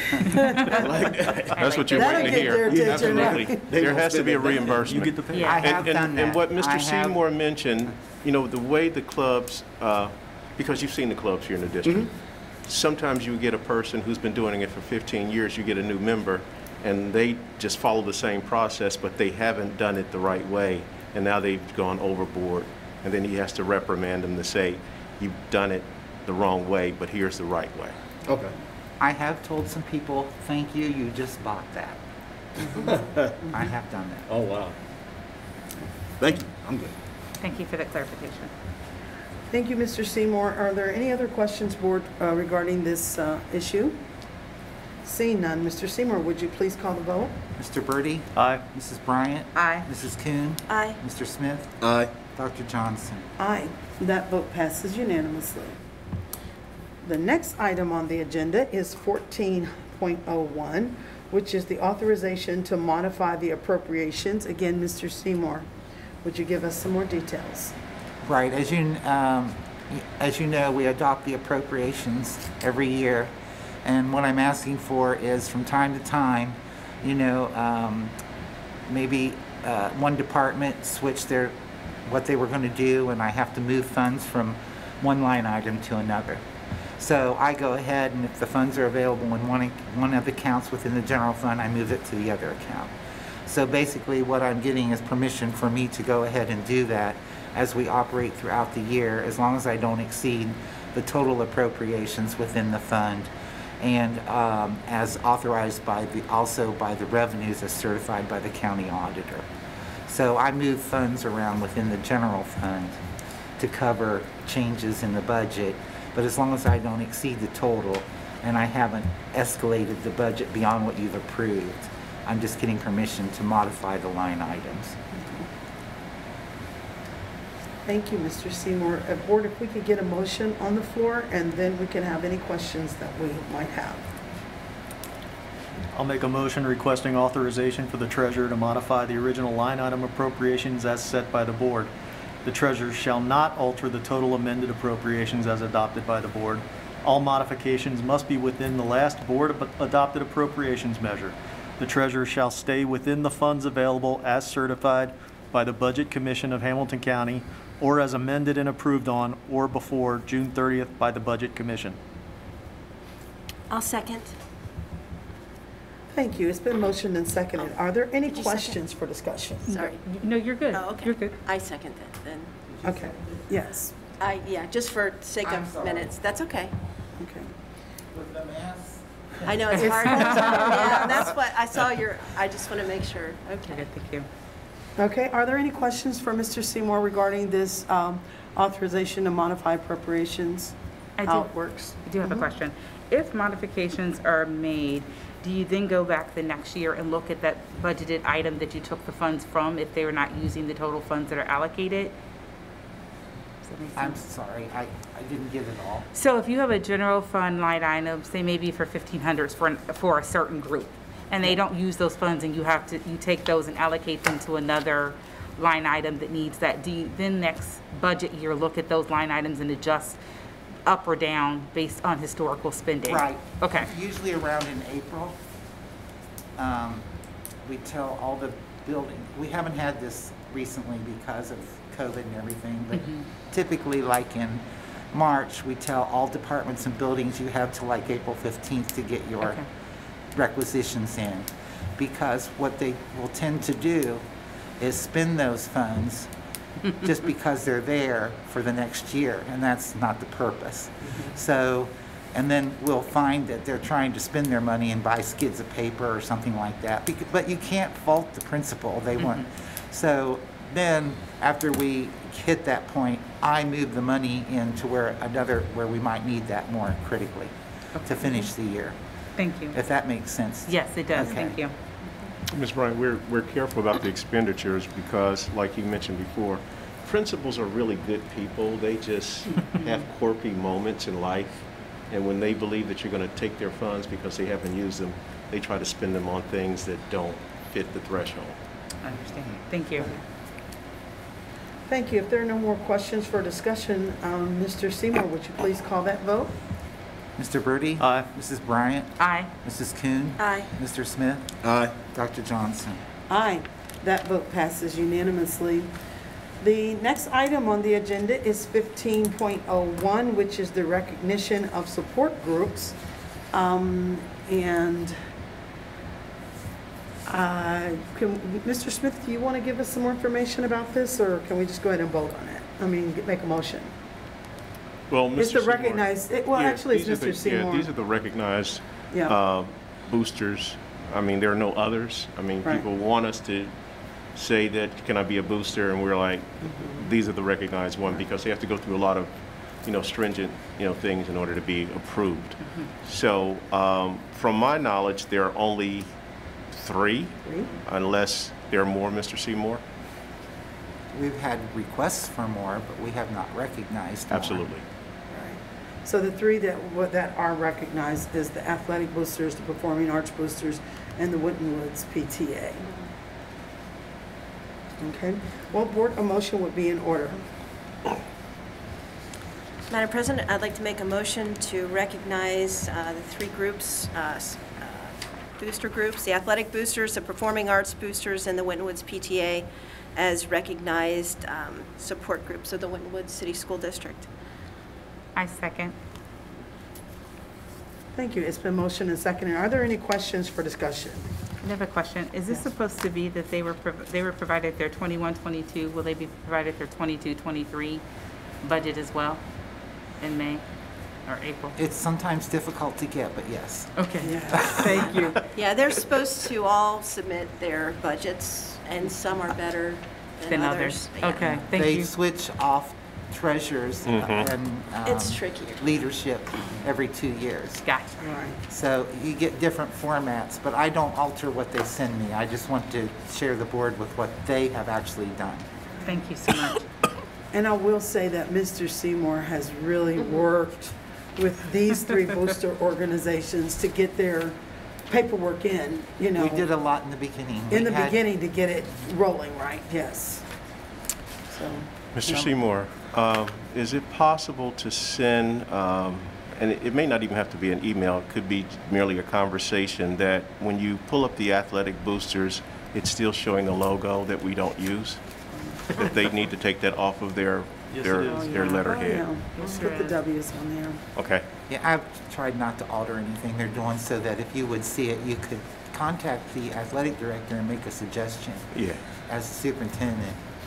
That's what you're That'll waiting to get their hear. attention, Absolutely. right? There has to be a reimbursement. You get the pay. Yeah. I have done that. And what I Mr. have- Seymour mentioned, you know, the way the clubs, because you've seen the clubs here in the district, sometimes you get a person who's been doing it for 15 years, you get a new member, and they just follow the same process, but they haven't done it the right way, and now they've gone overboard. And then he has to reprimand them to say, you've done it the wrong way, but here's the right way. Okay. I have told some people, thank you, you just bought that. I have done that. Oh, wow. Thank you. I'm good. Thank you for that clarification. Thank you, Mr. Seymour. Are there any other questions, board, regarding this issue? Seeing none, Mr. Seymour, would you please call the vote? Mr. Birdie? Aye. Mrs. Bryant? Aye. Mrs. Kuhn? Aye. Mr. Smith? Aye. Dr. Johnson? Aye. That vote passes unanimously. The next item on the agenda is 14.01, which is the authorization to modify the appropriations. Again, Mr. Seymour, would you give us some more details? Right, as you know, we adopt the appropriations every year, and what I'm asking for is from time to time, you know, maybe one department switch what they were going to do, and I have to move funds from one line item to another. So I go ahead, and if the funds are available in one of the accounts within the general fund, I move it to the other account. So basically what I'm getting is permission for me to go ahead and do that as we operate throughout the year, as long as I don't exceed the total appropriations within the fund, and as authorized also by the revenues as certified by the county auditor. So I move funds around within the general fund to cover changes in the budget, but as long as I don't exceed the total and I haven't escalated the budget beyond what you've approved, I'm just getting permission to modify the line items. Thank you, Mr. Seymour. Board, if we could get a motion on the floor, and then we can have any questions that we might have. I'll make a motion requesting authorization for the treasurer to modify the original line item appropriations as set by the board. The treasurer shall not alter the total amended appropriations as adopted by the board. All modifications must be within the last board adopted appropriations measure. The treasurer shall stay within the funds available as certified by the Budget Commission of Hamilton County, or as amended and approved on or before June 30th by the Budget Commission. I'll second. Thank you. It's been motioned and seconded. Are there any Did you second? questions for discussion? Sorry. No, you're good. Oh, okay. You're good. I second that then. Okay, yes, Yeah, just for sake I'm of sorry. minutes. That's okay. okay. With the mass? I know it's hard. Yeah, that's what I saw I just want to make sure. You're Okay. good, thank you. Okay, are there any questions for Mr. Seymour regarding this authorization to modify appropriations? How it works? I do have a question. If modifications are made, do you then go back the next year and look at that budgeted item that you took the funds from if they were not using the total funds that are allocated? Does that make I'm sense? sorry, I didn't get it all. So if you have a general fund line item, say maybe for 1,500s for a certain group, and they don't use those funds, and you take those and allocate them to another line item that needs that, do you then next budget year look at those line items and adjust up or down based on historical spending? Right. Okay. Usually around in April, we tell all the building, we haven't had this recently because of COVID and everything, but typically like in March, we tell all departments and buildings you have till like April 15th to get your Okay. requisitions in. because what they will tend to do is spend those funds just because they're there for the next year, and that's not the purpose. So, and then we'll find that they're trying to spend their money and buy skids of paper or something like that. But you can't fault the principal. They want. So then, after we hit that point, I move the money into where we might need that more critically to finish the year. Thank you. If that makes sense. Yes, it does. Okay. Thank you. Ms. Bryant, we're careful about the expenditures because, like you mentioned before, principals are really good people. They just have quirky moments in life, and when they believe that you're going to take their funds because they haven't used them, they try to spend them on things that don't fit the threshold. I understand. Thank you. Thank you. If there are no more questions for discussion, Mr. Seymour, would you please call that vote? Mr. Birdie? Aye. Mrs. Bryant? Aye. Mrs. Kuhn? Aye. Mr. Smith? Aye. Dr. Johnson? Aye. That vote passes unanimously. The next item on the agenda is 15.01, which is the recognition of support groups. Mr. Smith, do you want to give us some more information about this, or can we just go ahead and vote on it? I mean, make a motion. Well, Mr. It's the Seymour, recognized, actually, it's Mr. Seymour. Yeah, these are the recognized Yeah. boosters. I mean, there are no others. I mean, Right. people want us to say that, can I be a booster? And we're like, these are the recognized one, because they have to go through a lot of, stringent, things in order to be approved. So, from my knowledge, there are only three, unless there are more, Mr. Seymour. We've had requests for more, but we have not recognized more. Absolutely. Right. So the three that are recognized is the athletic boosters, the performing arts boosters, and the Winton Woods PTA. Okay. Well, board, a motion would be in order. Madam President, I'd like to make a motion to recognize the three groups, booster groups, the athletic boosters, the performing arts boosters, and the Winton Woods PTA as recognized support groups of the Winton Woods City School District. I second. Thank you. It's been motioned and seconded. Are there any questions for discussion? I have a question. Is this supposed to be that they were provided their 21-22? Will they be provided their 22-23 budget as well in May or April? It's sometimes difficult to get, but yes. Okay. Yes, thank you. Yeah, they're supposed to all submit their budgets, and some are better than others. Yeah. Okay, thank They you. switch off treasurers and It's trickier. leadership every 2 years. Gotcha. All right. So you get different formats, but I don't alter what they send me. I just want to share the board with what they have actually done. Thank you so much. And I will say that Mr. Seymour has really worked with these three booster organizations to get their paperwork in, We did a lot in the beginning. in We the had- beginning to get it rolling right, yes. So, Mr. Seymour, is it possible to send, and it may not even have to be an email, it could be merely a conversation, that when you pull up the athletic boosters, it's still showing the logo that we don't use? That they need to take that off of their Yes, their it is. their oh, letterhead? yeah. Let's put the W's on there. Okay. Yeah, I've tried not to alter anything they're doing so that if you would see it, you could contact the athletic director and make a suggestion Yeah. as the superintendent.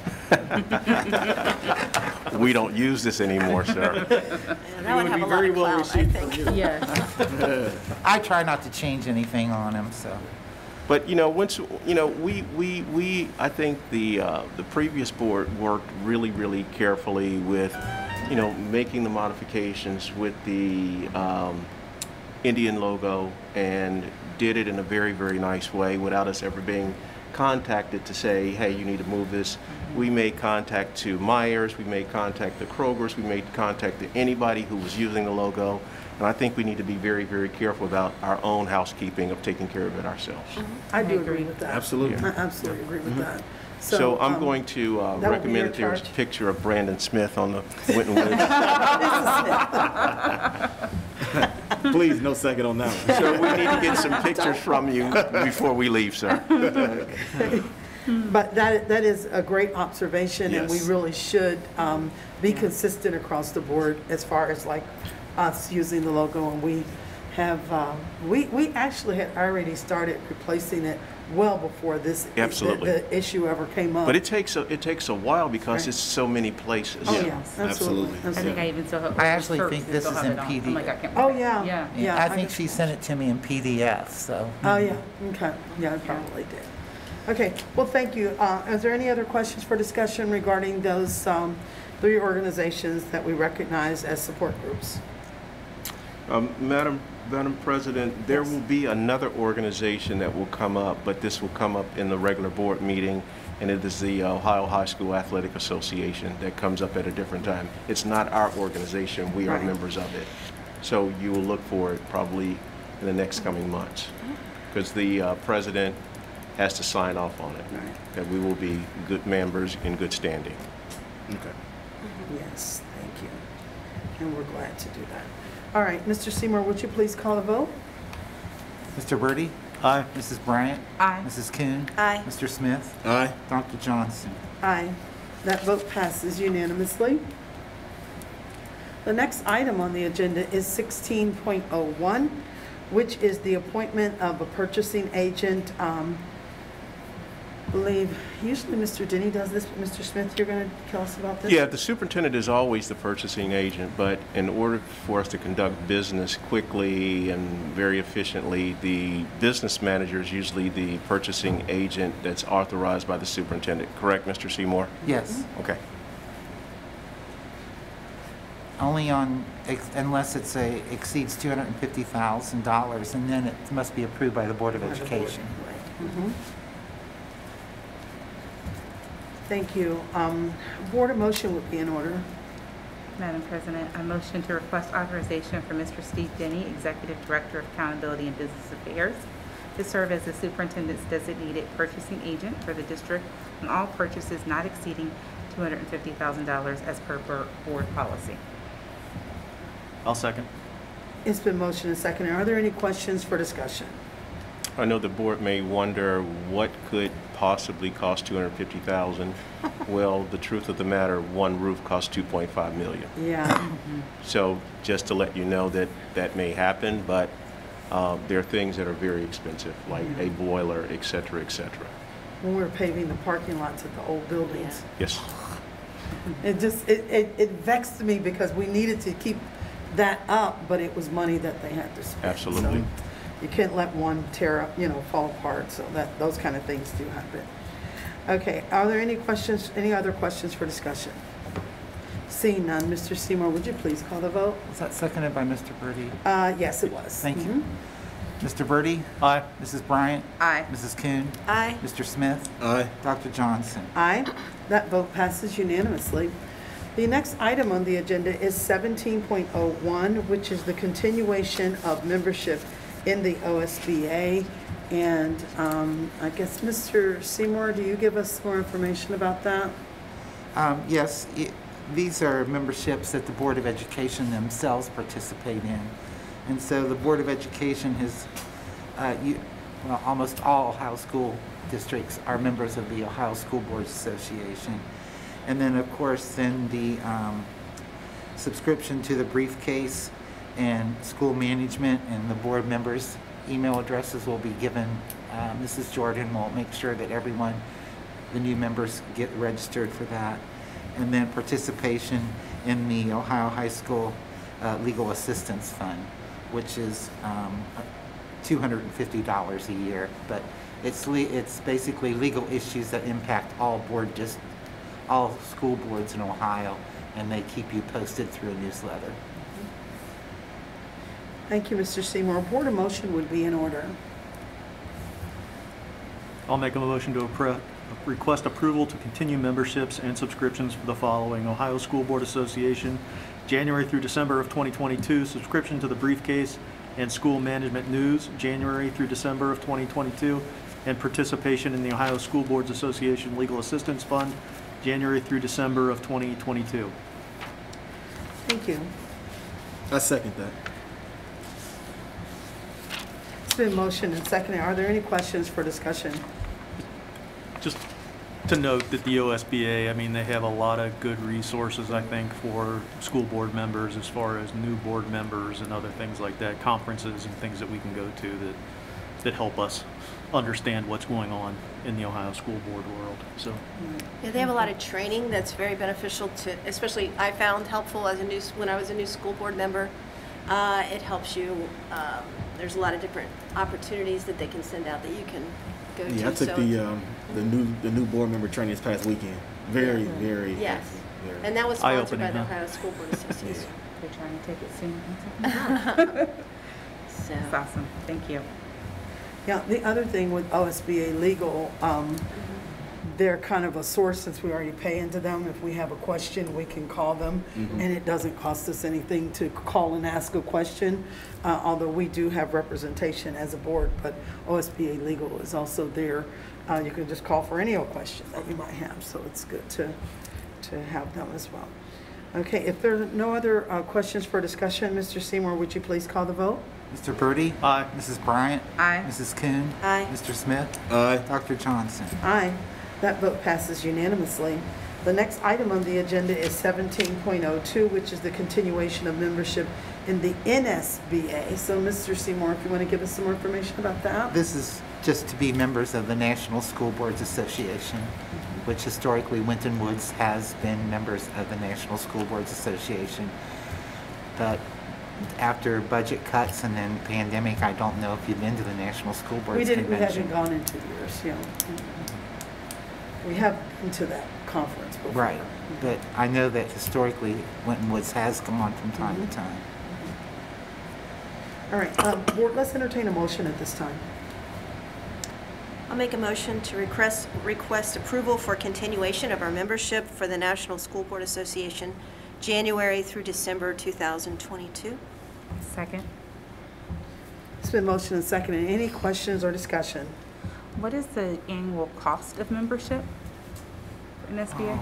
We don't use this anymore, sir. And that would have a lot of clout, I think. Yes. I try not to change anything on them, so. But once we I think the previous board worked really carefully with making the modifications with the Indian logo, and did it in a very nice way without us ever being contacted to say, hey, you need to move this. We made contact to Myers, we made contact to Kroger's, we made contact to anybody who was using the logo. And I think we need to be very careful about our own housekeeping of taking care of it ourselves. I do agree with that. Absolutely. I absolutely agree with that. So I'm going to that would be recommend your that there's a charge. picture of Brandon Smith on the Winton Woods. Please, no second on that one. So we need to get some pictures from you before we leave, sir. But that is a great observation, and we Yes. really should be consistent across the board as far as like us using the logo. And we have, we actually had already started replacing it well before this, Absolutely. the issue ever came up. But it takes a while because Right. it's so many places. Oh, yeah, absolutely. Absolutely. I think I even still have. I actually shirts think and this still is have in it on. PD. I'm like, I can't. Oh, yeah. Yeah. Yeah, I think she sent it to me in PDF, so. Oh, yeah, okay, yeah, I probably did. Okay, well, thank you. Is there any other questions for discussion regarding those 3 organizations that we recognize as support groups? Madam President, there Yes. will be another organization that will come up, but this will come up in the regular board meeting, and it is the Ohio High School Athletic Association that comes up at a different time. It's not our organization, we are Right. members of it. So you will look for it probably in the next coming months, because the president has to sign off on it, Right. that we will be good members in good standing. Okay. Yes, thank you. And we're glad to do that. All right, Mr. Seymour, would you please call the vote? Mr. Birdie? Aye. Mrs. Bryant? Aye. Mrs. Kuhn? Aye. Mr. Smith? Aye. Dr. Johnson? Aye. That vote passes unanimously. The next item on the agenda is 16.01, which is the appointment of a purchasing agent. I believe usually Mr. Denny does this, but Mr. Smith, you're going to tell us about this? Yeah, the superintendent is always the purchasing agent, but in order for us to conduct business quickly and very efficiently, the business manager is usually the purchasing agent that's authorized by the superintendent. Correct, Mr. Seymour? Yes. Okay. Only on, unless it's exceeds $250,000, and then it must be approved by the Board of Education. Mhm. Thank you. Board of motion would be in order. Madam President, I motion to request authorization for Mr. Steve Denny, Executive Director of Accountability and Business Affairs, to serve as the superintendent's designated purchasing agent for the district on all purchases not exceeding $250,000 as per board policy. I'll second. It's been motioned and seconded. Are there any questions for discussion? I know the board may wonder what could possibly cost $250,000. Well, the truth of the matter, one roof costs $2.5 million. Yeah. So just to let you know that that may happen, but there are things that are very expensive, like a boiler, et cetera, et cetera. When we were paving the parking lots at the old buildings. Yes. It just, it vexed me because we needed to keep that up, but it was money that they had to spend. Absolutely. So you can't let one tear up, fall apart, so that, those kind of things do happen. Okay, are there any questions, any other questions for discussion? Seeing none, Mr. Seymour, would you please call the vote? Was that seconded by Mr. Birdie? Yes, it was. Thank you. Mhm. Mr. Birdie? Aye. Mrs. Bryant? Aye. Mrs. Kuhn? Aye. Mr. Smith? Aye. Dr. Johnson? Aye. That vote passes unanimously. The next item on the agenda is 17.01, which is the continuation of membership in the OSBA. And I guess, Mr. Seymour, do you give us more information about that? Yes, these are memberships that the Board of Education themselves participate in. And so the Board of Education has, almost all Ohio school districts are members of the Ohio School Boards Association. And then, of course, then the subscription to the briefcase and school management and the board members' email addresses will be given. Mrs. Jordan will make sure that everyone, the new members, get registered for that. And then participation in the Ohio High School Legal Assistance Fund, which is $250 a year. But it's basically legal issues that impact all school boards in Ohio, and they keep you posted through a newsletter. Thank you, Mr. Seymour. Board of motion would be in order. I'll make a motion to request approval to continue memberships and subscriptions for the following: Ohio School Board Association, January through December of 2022, subscription to the briefcase and school management news, January through December of 2022, and participation in the Ohio School Boards Association Legal Assistance Fund, January through December of 2022. Thank you. I second that. It's been motioned and seconded. Are there any questions for discussion? Just to note that the OSBA, I mean, they have a lot of good resources, I think, for school board members as far as new board members and other things like that, conferences and things that we can go to that help us understand what's going on in the Ohio school board world. So Yeah, they have a lot of training that's very beneficial to, especially I found helpful as when I was a new school board member. It helps you, there's a lot of different opportunities that they can send out that you can go to. Yeah, I took So the new board member training this past weekend. Very, very yes. helpful. Very And that was sponsored by Eye-opening, the huh? Ohio School Board Association. They're trying to take it soon. So, That's awesome. Thank you. Yeah, the other thing with OSBA Legal, they're kind of a source since we already pay into them. If we have a question, we can call them, and it doesn't cost us anything to call and ask a question, although we do have representation as a board, but OSBA Legal is also there. You can just call for any question that you might have, so it's good to have them as well. Okay, if there are no other questions for discussion, Mr. Seymour, would you please call the vote? Mr. Birdie? Aye. Mrs. Bryant? Aye. Mrs. Kuhn? Aye. Mr. Smith? Aye. Dr. Johnson? Aye. That vote passes unanimously. The next item on the agenda is 17.02, which is the continuation of membership in the NSBA. So, Mr. Seymour, if you want to give us some more information about that. This is just to be members of the National School Boards Association, which historically Winton Woods has been members of the National School Boards Association. But after budget cuts and then pandemic, I don't know if you've been to the National School Boards We Convention. haven't gone in 2 years, yeah. We have been to that conference before. Right, but I know that historically Winton Woods has gone from time to time. All right, board, let's entertain a motion at this time. I'll make a motion to request approval for continuation of our membership for the National School Board Association, January through December 2022. Second. It's been motion and seconded. Any questions or discussion? What is the annual cost of membership for NSBA?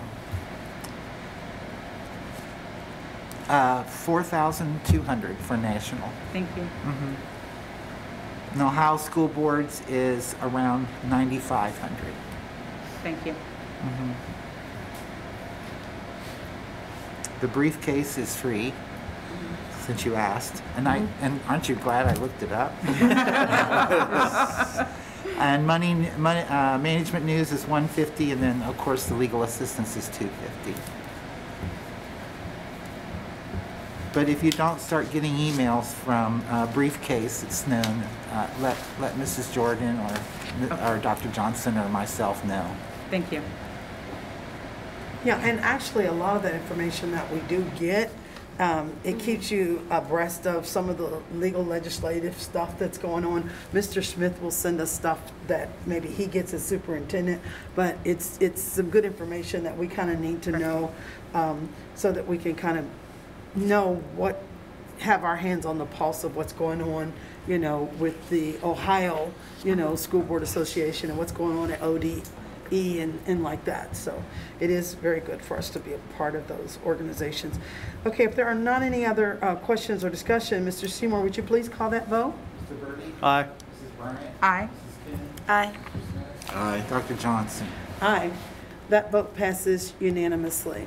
$4,200 for national. Thank you. And Ohio School Boards is around $9,500. Thank you. The briefcase is free, since you asked, and and aren't you glad I looked it up? And management news is $150, and then of course the legal assistance is $250. But if you don't start getting emails from briefcase, it's known. Let Mrs. Jordan or Dr. Johnson or myself know. Thank you. Yeah, and actually, a lot of that information that we do get, it keeps you abreast of some of the legal legislative stuff that's going on. Mr. Smith will send us stuff that maybe he gets as superintendent, but it's some good information that we kind of need to know, so that we can kind of know have our hands on the pulse of what's going on, with the Ohio, School Board Association and what's going on at ODE and like that. So it is very good for us to be a part of those organizations. Okay, if there are not any other questions or discussion, Mr. Seymour, would you please call that vote? Mr. Birdie? Aye. Mrs. Bryant? Aye. Mrs. Kuhn? Aye. Aye. Dr. Johnson? Aye. That vote passes unanimously.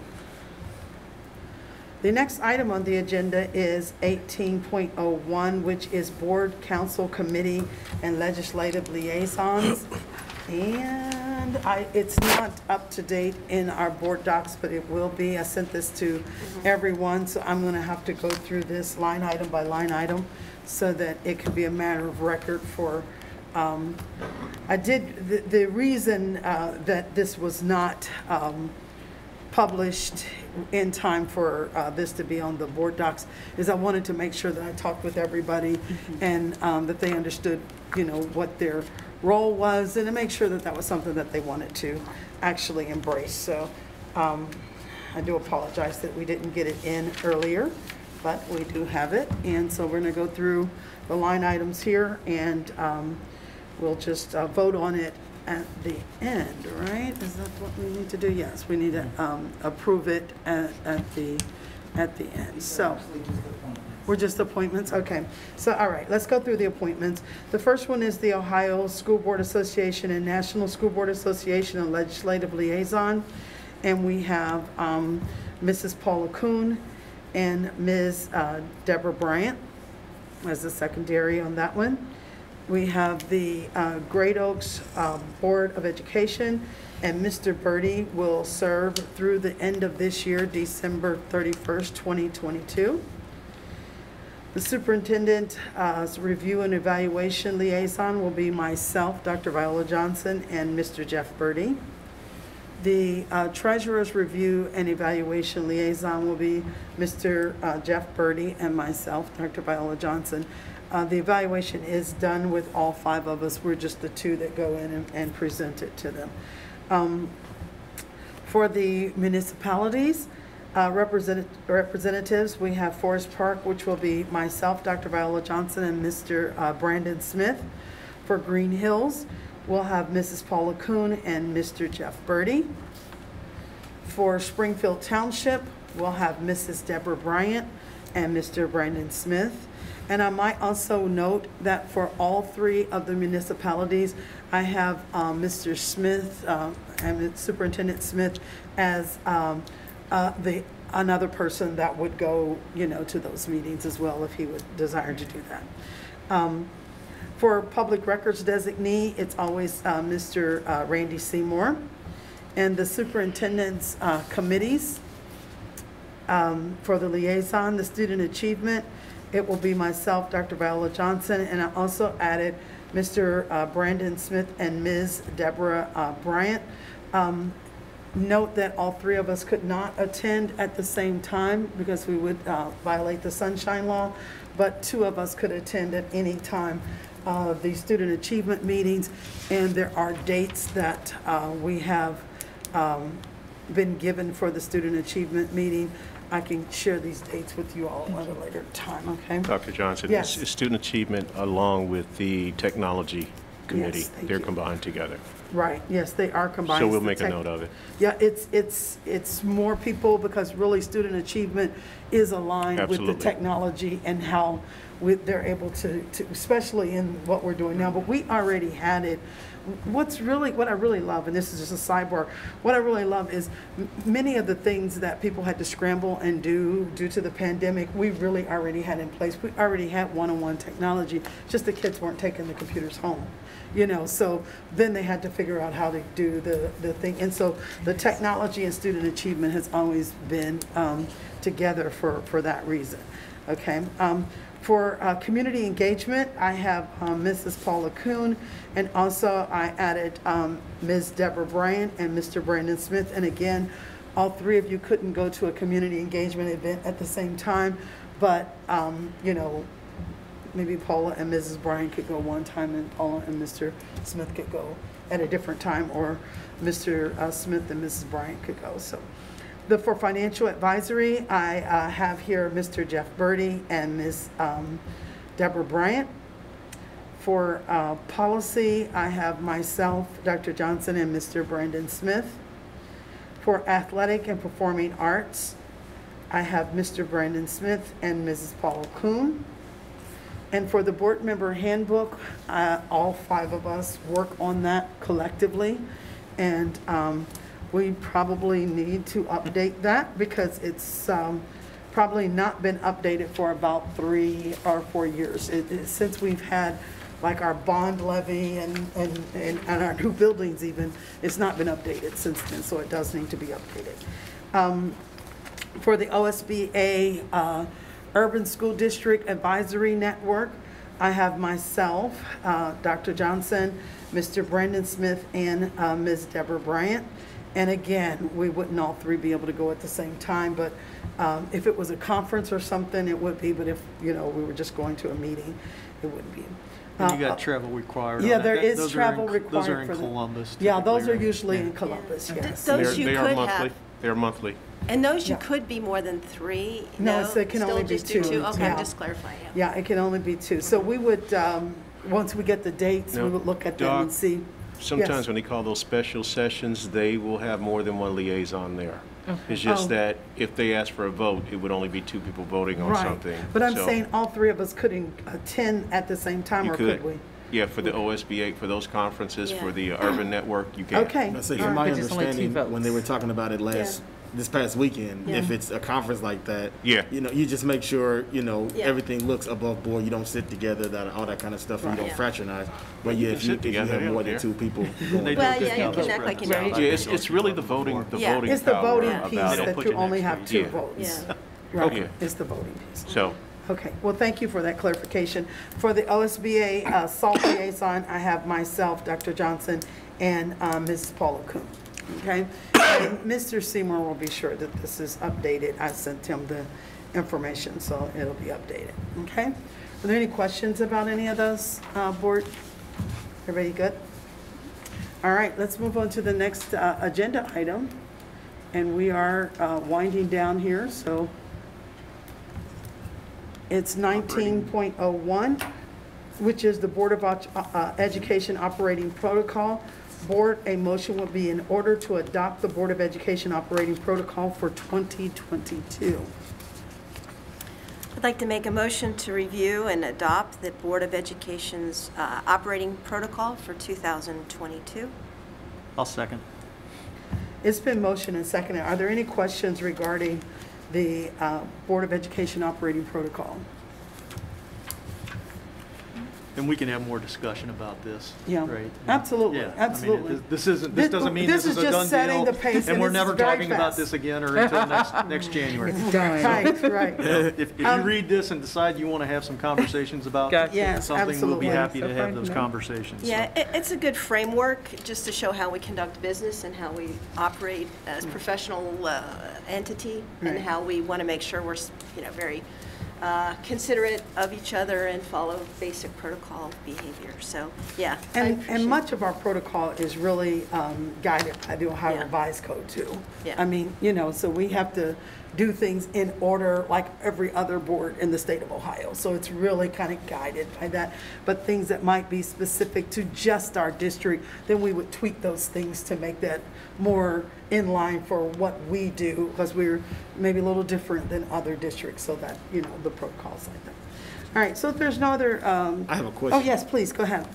The next item on the agenda is 18.01, which is Board, Council, Committee, and Legislative Liaisons. And it's not up to date in our board docs, but it will be. I sent this to everyone, so I'm going to have to go through this line item by line item so that it can be a matter of record for, the reason that this was not published in time for this to be on the board docs is I wanted to make sure that I talked with everybody and that they understood, what their role was, and to make sure that that was something that they wanted to actually embrace. So I do apologize that we didn't get it in earlier, but we do have it. And so we're going to go through the line items here, and we'll just vote on it at the end, right? Is that what we need to do? Yes, we need to approve it at the end. So we're just appointments? Okay. So, all right, let's go through the appointments. The first one is the Ohio School Board Association and National School Board Association and Legislative Liaison. And we have Mrs. Paula Kuhn and Ms. Deborah Bryant as the secondary on that one. We have the Great Oaks Board of Education, and Mr. Birdie will serve through the end of this year, December 31st, 2022. The superintendent's review and evaluation liaison will be myself, Dr. Viola Johnson, and Mr. Jeff Birdie. The treasurer's review and evaluation liaison will be Mr. Jeff Birdie and myself, Dr. Viola Johnson. The evaluation is done with all 5 of us. We're just the 2 that go in and present it to them. For the municipalities, representatives, we have Forest Park, which will be myself, Dr. Viola Johnson, and Mr. Brandon Smith. For Green Hills, we'll have Mrs. Paula Kuhn and Mr. Jeff Birdie. For Springfield Township, we'll have Mrs. Deborah Bryant and Mr. Brandon Smith. And I might also note that for all 3 of the municipalities, I have Mr. Smith and Superintendent Smith as another person that would go, to those meetings as well if he would desire to do that. For public records designee, it's always Mr. Randy Seymour. And the superintendent's committees, for the liaison, the student achievement, it will be myself, Dr. Viola Johnson, and I also added Mr. Brandon Smith and Ms. Deborah Bryant. Note that all 3 of us could not attend at the same time because we would violate the Sunshine Law, but 2 of us could attend at any time the student achievement meetings, and there are dates that we have been given for the student achievement meeting. I can share these dates with you all at a later time, okay? Dr. Johnson, Yes. it's student achievement along with the technology committee. thank They're you. combined together. Right, yes, they are combined. So we'll make a note of it. Yeah, it's more people because really student achievement is aligned with the Absolutely. technology and how they're able to, especially in what we're doing now. But we already had it. What I really love, and this is just a sidebar, what I really love is many of the things that people had to scramble and do due to the pandemic, we really already had in place. We already had one-on-one technology, just the kids weren't taking the computers home. So then they had to figure out how to do the thing. And so the technology and student achievement has always been together for that reason, okay? For community engagement, I have Mrs. Paula Kuhn, and also I added Ms. Deborah Bryant and Mr. Brandon Smith. And again, all 3 of you couldn't go to a community engagement event at the same time, but maybe Paula and Mrs. Bryant could go one time, and Paula and Mr. Smith could go at a different time, or Mr. Smith and Mrs. Bryant could go. So, for financial advisory, I have here Mr. Jeff Birdie and Ms. Deborah Bryant. For policy, I have myself, Dr. Johnson, and Mr. Brandon Smith. For athletic and performing arts, I have Mr. Brandon Smith and Mrs. Paula Kuhn. And for the board member handbook, all 5 of us work on that collectively. And we probably need to update that because it's probably not been updated for about 3 or 4 years. Since we've had like our bond levy and our new buildings even, it's not been updated since then, so it does need to be updated. For the OSBA Urban School District Advisory Network, I have myself, Dr. Johnson, Mr. Brandon Smith, and Ms. Deborah Bryant. And again, we wouldn't all 3 be able to go at the same time, but if it was a conference or something, it would be, but if, we were just going to a meeting, it wouldn't be. And you got travel required on Yeah, that. there is Those are travel in- required. Those are in for the- Columbus. Yeah, those are typically, usually right? in Columbus, yes. Those you They are could monthly. have, They're monthly. and those you Yeah. could be more than 3? No, so it can Still only be just do 2, Okay, yeah. I'm just clarifying, yeah. Yeah, it can only be 2. So we would, once we get the dates, we Now, would look at them Doc, and see. Sometimes Yes. when they call those special sessions, they will have more than one liaison there. It's just Oh. that if they ask for a vote, it would only be 2 people voting on Right. something. But I'm So saying all 3 of us couldn't attend at the same time, you or could we? Yeah, for the OSBA, for those conferences, Yeah. for the urban network, you can. Okay. I say, All from my But it's only 2 understanding, when they were votes. talking about it last this past weekend, Yeah. if it's a conference like that, Yeah. you know, you just make sure, you know, Yeah. everything looks above board. You don't sit together, all that kind of stuff, and you don't Yeah. fraternize. But yeah, can if sit you together, have they more don't than care. 2 people They going. do Well, a good yeah, you job can of act like you spreading know. it Yeah, out. it's really the voting Yeah. It's the power voting about piece it. Don't that put you you only next have to 2 each other. votes. Yeah. Right, Okay. it's the voting piece. So, Okay, well, thank you for that clarification. For the OSBA SALT liaison, I have myself, Dr. Johnson, and Mrs. Paula Kuhn, okay? And Mr. Seymour will be sure that this is updated. I sent him the information, so it'll be updated, okay? Are there any questions about any of those, board? Everybody good? All right, let's move on to the next agenda item. And we are winding down here, so it's 19.01, which is the Board of Education Operating Protocol. Board, a motion would be in order to adopt the Board of Education Operating Protocol for 2022. I'd like to make a motion to review and adopt the Board of Education's operating protocol for 2022. I'll second. It's been motioned and seconded. Are there any questions regarding the Board of Education Operating Protocol? And we can have more discussion about this, Yeah, right? absolutely, Yeah, I mean, absolutely. This doesn't mean This this is is a just done setting deal, the pace, and and we're this never is very talking about fast. this again or until next January. Right, right. If you read this and decide you want to have some conversations about Yes, something, we'll be absolutely. happy to have those conversations. so. Yeah, it's a good framework just to show how we conduct business and how we operate as professional entity, and Right. how we want to make sure we're, very considerate of each other and follow basic protocol behavior. So, yeah. I And appreciate- much of our protocol is really guided by the Ohio Yeah. Revised Code too. Yeah. I mean, so we have to do things in order like every other board in the state of Ohio. So it's really kind of guided by that. But things that might be specific to just our district, then we would tweak those things to make that more in line for what we do, because we're maybe a little different than other districts, so that, the protocols like that. All right, so if there's no other, I have a question. oh, yes, please, go ahead.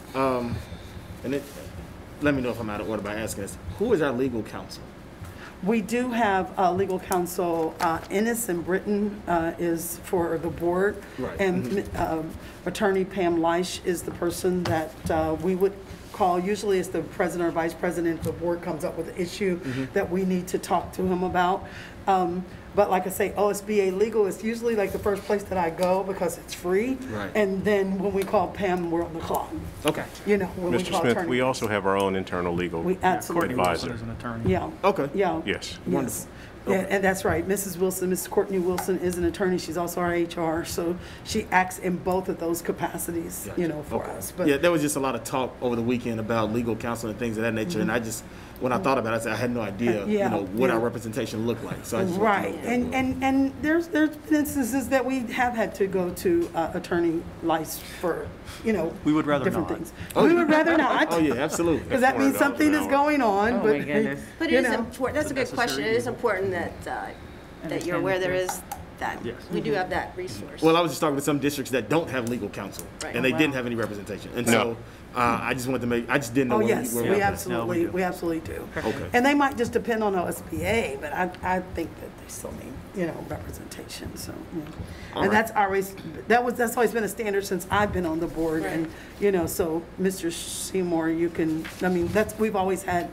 Let me know if I'm out of order by asking this. Who is our legal counsel? We do have legal counsel, Ennis and Britton is for the board. Right. And Attorney Pam Leish is the person that we would call. Usually it's the president or vice president if the board comes up with an issue that we need to talk to him about. But like I say, OSBA Legal is usually like the first place that I go because it's free. Right. And then when we call Pam, we're on the clock. Okay. When we Mr. call Smith, attorney. we also have our own internal legal We absolutely Courtney Wilson advisor. is an attorney. Yeah. Okay. Yeah. Yes. Yes. Yeah, and that's right. Mrs. Wilson, Mrs. Courtney Wilson is an attorney. She's also our HR, so she acts in both of those capacities, for Okay. us. But Yeah, there was just a lot of talk over the weekend about legal counsel and things of that nature, and I just, when I thought about it, I said I had no idea, Yeah, what yeah. our representation looked like. So I just wanted to right, know what that was. and there's been instances that we have had to go to Attorney Lice for, We would rather different not. things. We would rather not. Oh, yeah, absolutely. Because that means $400 something an is hour. going on. Oh, but my goodness. But you it is know. important, that's a good question. It is important that you're aware there is that. Yes. We do have that resource. Well, I was just talking to some districts that don't have legal counsel, Right. and they Oh, didn't wow. have any representation. And No. so I just wanted to I just didn't know Oh, where yes, where we were at. absolutely, No, we do. we absolutely do. Okay. And they might just depend on OSBA, but I think that they still need, representation, so, yeah. All And right. that's always been a standard since I've been on the board, and, so, Mr. Seymour, we've always had,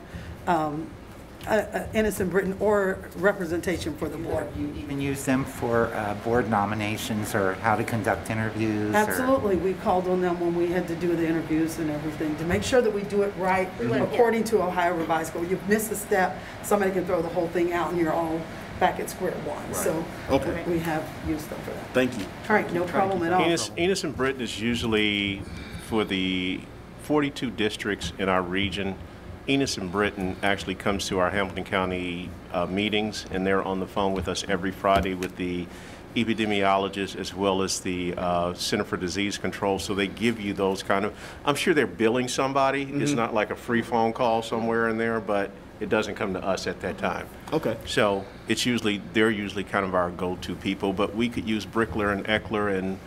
Innocent Britain or representation for the board. You even use them for board nominations or how to conduct interviews? or- Absolutely, we called on them when we had to do the interviews and everything, to make sure that we do it right, according to Ohio Revised Code. You miss a step, somebody can throw the whole thing out, and you're all back at square one. So Okay. we have used them for that. Thank you. All right, no problem at all. Enos and Britton is usually for the 42 districts in our region. Enos and Britton actually comes to our Hamilton County meetings, and they're on the phone with us every Friday with the epidemiologists as well as the Center for Disease Control. So they give you those kind of, I'm sure they're billing somebody. It's not like a free phone call somewhere in there, but it doesn't come to us at that time. Okay. So they're usually kind of our go-to people, but we could use Brickler and Eckler and,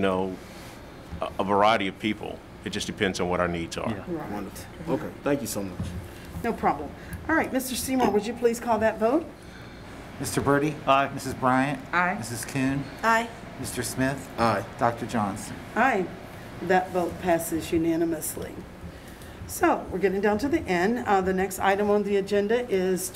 a variety of people. It just depends on what our needs are. Yeah. Right. Wonderful. Okay. Thank you so much. No problem. All right, Mr. Seymour, would you please call that vote? Mr. Birdie? Aye. Mrs. Bryant? Aye. Mrs. Kuhn? Aye. Mr. Smith? Aye. Dr. Johnson? Aye. That vote passes unanimously. So we're getting down to the end. The next item on the agenda is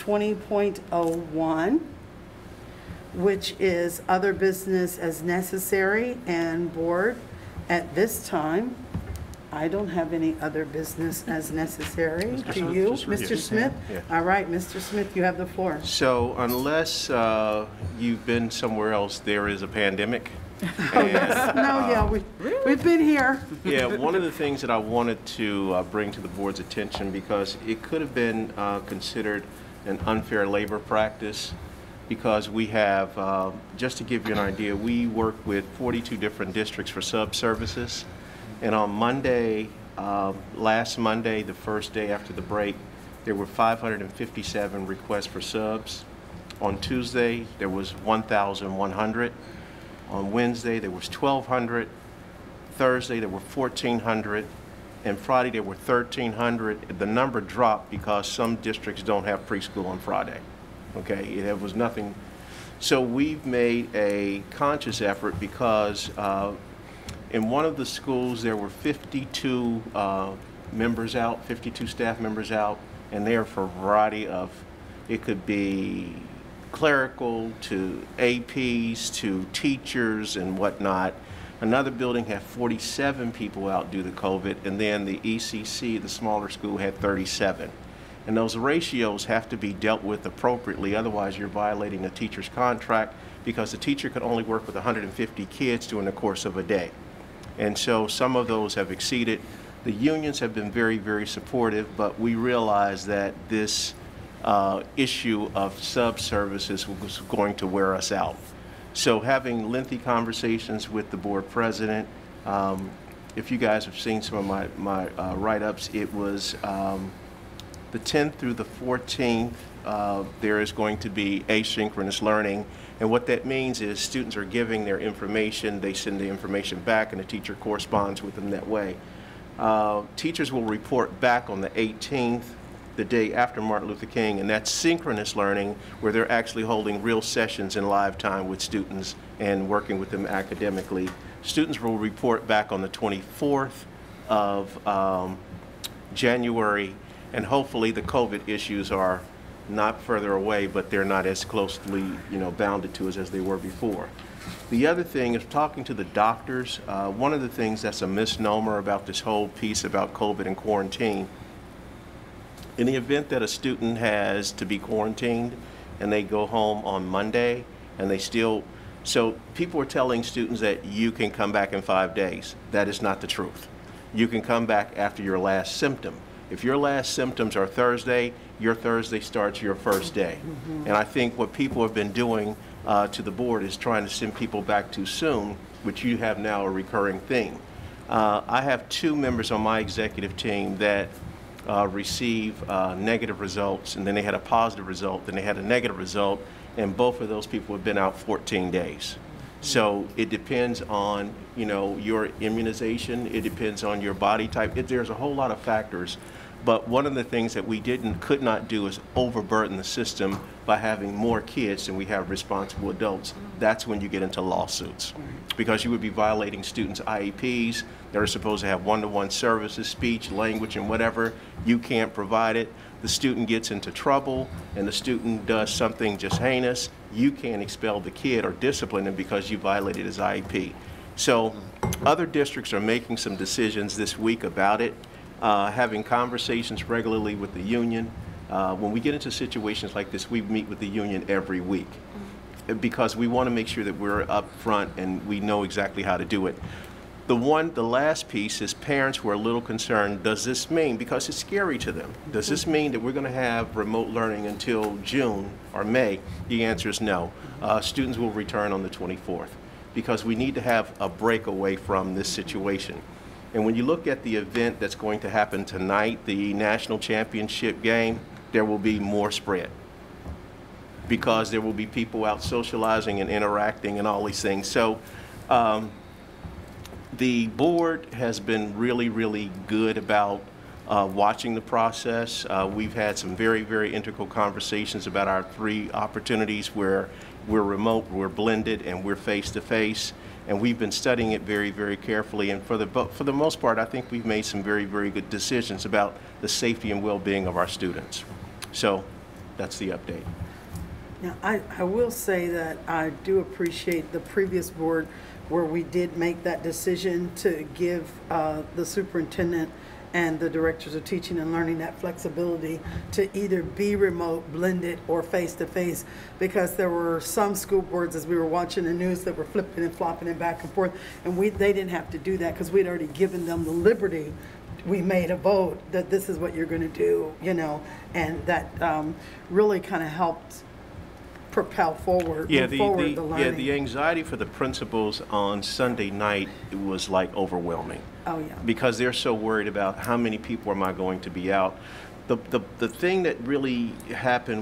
20.01, which is other business as necessary, and board. At this time, I don't have any other business as necessary. Mr. Do Smith, you, just Mr. review. Smith? Yeah. All right, Mr. Smith, you have the floor. So unless you've been somewhere else, there is a pandemic. No, yeah, we've been here. Yeah, one of the things that I wanted to bring to the board's attention, because it could have been considered an unfair labor practice, because we have, just to give you an idea, we work with 42 different districts for sub-services. And on Monday, last Monday, the first day after the break, there were 557 requests for subs. On Tuesday, there was 1,100. On Wednesday, there was 1,200. Thursday, there were 1,400. And Friday, there were 1,300. The number dropped because some districts don't have preschool on Friday. Okay, it was nothing. So we've made a conscious effort, because in one of the schools, there were 52 members out, 52 staff members out, and they're for a variety of, it could be clerical to APs to teachers and whatnot. Another building had 47 people out due to COVID, and then the ECC, the smaller school, had 37. And those ratios have to be dealt with appropriately, otherwise you're violating the teacher's contract, because the teacher could only work with 150 kids during the course of a day. And so some of those have exceeded. The unions have been very, very supportive, but we realize that this issue of sub-services was going to wear us out. So having lengthy conversations with the board president, if you guys have seen some of my write-ups, it was the 10th through the 14th, there is going to be asynchronous learning. And what that means is students are giving their information, they send the information back, and the teacher corresponds with them that way. Teachers will report back on the 18th, the day after Martin Luther King, and that's synchronous learning, where they're actually holding real sessions in live time with students and working with them academically. Students will report back on the 24th of January, and hopefully the COVID issues are not further away, but they're not as closely, bounded to us as they were before. The other thing is talking to the doctors. One of the things that's a misnomer about this whole piece about COVID and quarantine, in the event that a student has to be quarantined and they go home on Monday and they still, so people are telling students that you can come back in 5 days. That is not the truth. You can come back after your last symptom. If your last symptoms are Thursday, your Thursday starts your first day. And I think what people have been doing to the board is trying to send people back too soon, which you have now a recurring thing. I have 2 members on my executive team that receive negative results, and then they had a positive result, then they had a negative result, and both of those people have been out 14 days. So it depends on, your immunization, it depends on your body type. There's a whole lot of factors, but one of the things that we could not do is overburden the system by having more kids than we have responsible adults. That's when you get into lawsuits, because you would be violating students' IEPs. They're supposed to have one-to-one services, speech, language, and whatever. You can't provide it. The student gets into trouble, and the student does something just heinous. You can't expel the kid or discipline him because you violated his IEP. So other districts are making some decisions this week about it, having conversations regularly with the union. When we get into situations like this, we meet with the union every week, because we want to make sure that we're up front and we know exactly how to do it. The last piece is parents were a little concerned, does this mean, because it's scary to them, does this mean that we're going to have remote learning until June or May? The answer is no. Students will return on the 24th, because we need to have a break away from this situation. And when you look at the event that's going to happen tonight, the national championship game, there will be more spread, because there will be people out socializing and interacting and all these things. So the board has been really, really good about watching the process. We've had some very, very integral conversations about our 3 opportunities where we're remote, we're blended, and we're face-to-face. And we've been studying it very, very carefully. And for the most part, I think we've made some very, very good decisions about the safety and well-being of our students. So that's the update. Now, I will say that I do appreciate the previous board where we did make that decision to give the superintendent and the directors of teaching and learning that flexibility to either be remote, blended, or face-to-face, because there were some school boards, as we were watching the news, that were flipping and flopping and back and forth, and they didn't have to do that because we'd already given them the liberty. We made a vote that this is what you're going to do, you know, and that really kind of helped propel forward, the learning. the anxiety for the principals on Sunday night was like overwhelming. Oh yeah. Because they're so worried about how many people am I going to be out. The thing that really happened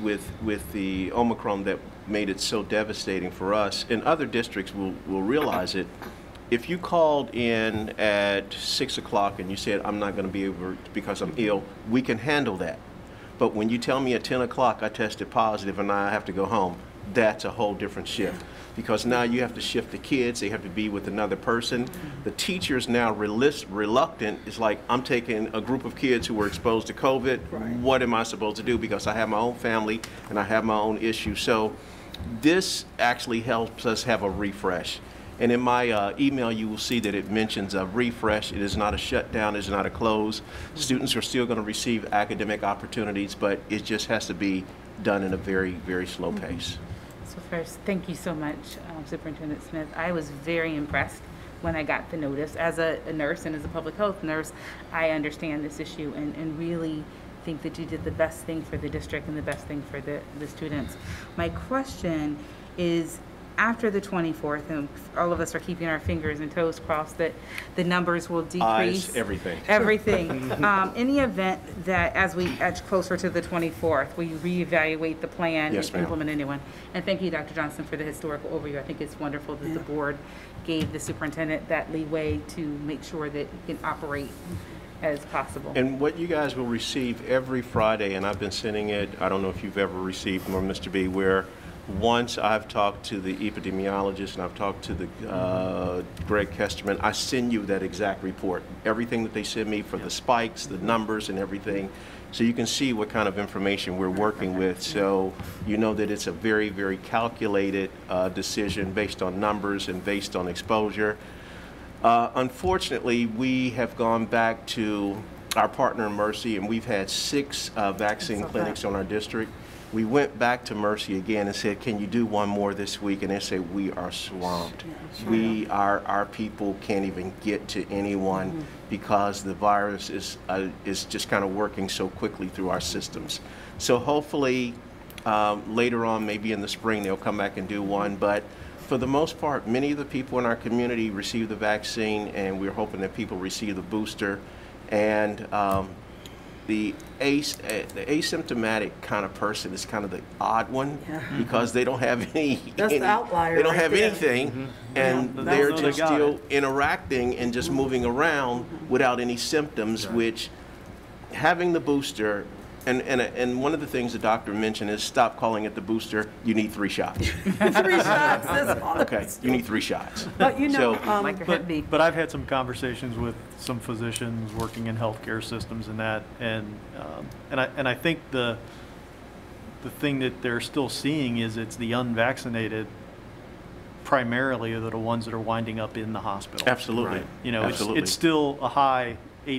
with the Omicron that made it so devastating for us, and other districts will realize it. If you called in at 6 o'clock and you said, I'm not going to be able because I'm ill, we can handle that. But when you tell me at 10 o'clock I tested positive and I have to go home, that's a whole different shift. Because now you have to shift the kids, they have to be with another person. The teachers now reluctant. It's like, I'm taking a group of kids who were exposed to COVID. Right. What am I supposed to do? Because I have my own family and I have my own issues. So this actually helps us have a refresh. And in my email, you will see that it mentions a refresh. It is not a shutdown. It is not a close. Students are still going to receive academic opportunities, but it just has to be done in a very, very slow pace. So first, thank you so much, Superintendent Smith. I was very impressed when I got the notice. As a nurse and as a public health nurse, I understand this issue and really think that you did the best thing for the district and the best thing for the students. My question is, after the 24th, and all of us are keeping our fingers and toes crossed that the numbers will decrease. Eyes, everything. Everything. In the event that as we edge closer to the 24th, we reevaluate the plan Yes, and implement a new one. And thank you, Dr. Johnson, for the historical overview. I think it's wonderful that the board gave the superintendent that leeway to make sure that he can operate as possible. And what you guys will receive every Friday, and I've been sending it, I don't know if you've ever received more, Mr. B, where once I've talked to the epidemiologist and I've talked to the Greg Kesterman, I send you that exact report. Everything that they send me for the spikes, the numbers and everything. So you can see what kind of information we're working with. So you know that it's a very, very calculated decision based on numbers and based on exposure. Unfortunately, we have gone back to our partner in Mercy, and we've had 6 vaccine clinics on our district. We went back to Mercy again and said, can you do one more this week? And they said, we are swamped. Our people can't even get to anyone because the virus is just kind of working so quickly through our systems. So hopefully later on, maybe in the spring, they'll come back and do one. But for the most part, many of the people in our community receive the vaccine, and we're hoping that people receive the booster. And the asymptomatic kind of person is kind of the odd one because they don't have any. That's the outlier. They don't right have there. anything, and they're just still interacting and just moving around without any symptoms. Which having the booster. And one of the things the doctor mentioned is stop calling it the booster. You need 3 shots. 3 shots. That's all. Okay, you need 3 shots. But you know, So, But I've had some conversations with some physicians working in healthcare systems and that, and I think the thing that they're still seeing is it's the unvaccinated primarily that are the ones that are winding up in the hospital. absolutely. Right. You know, Absolutely. it's still a high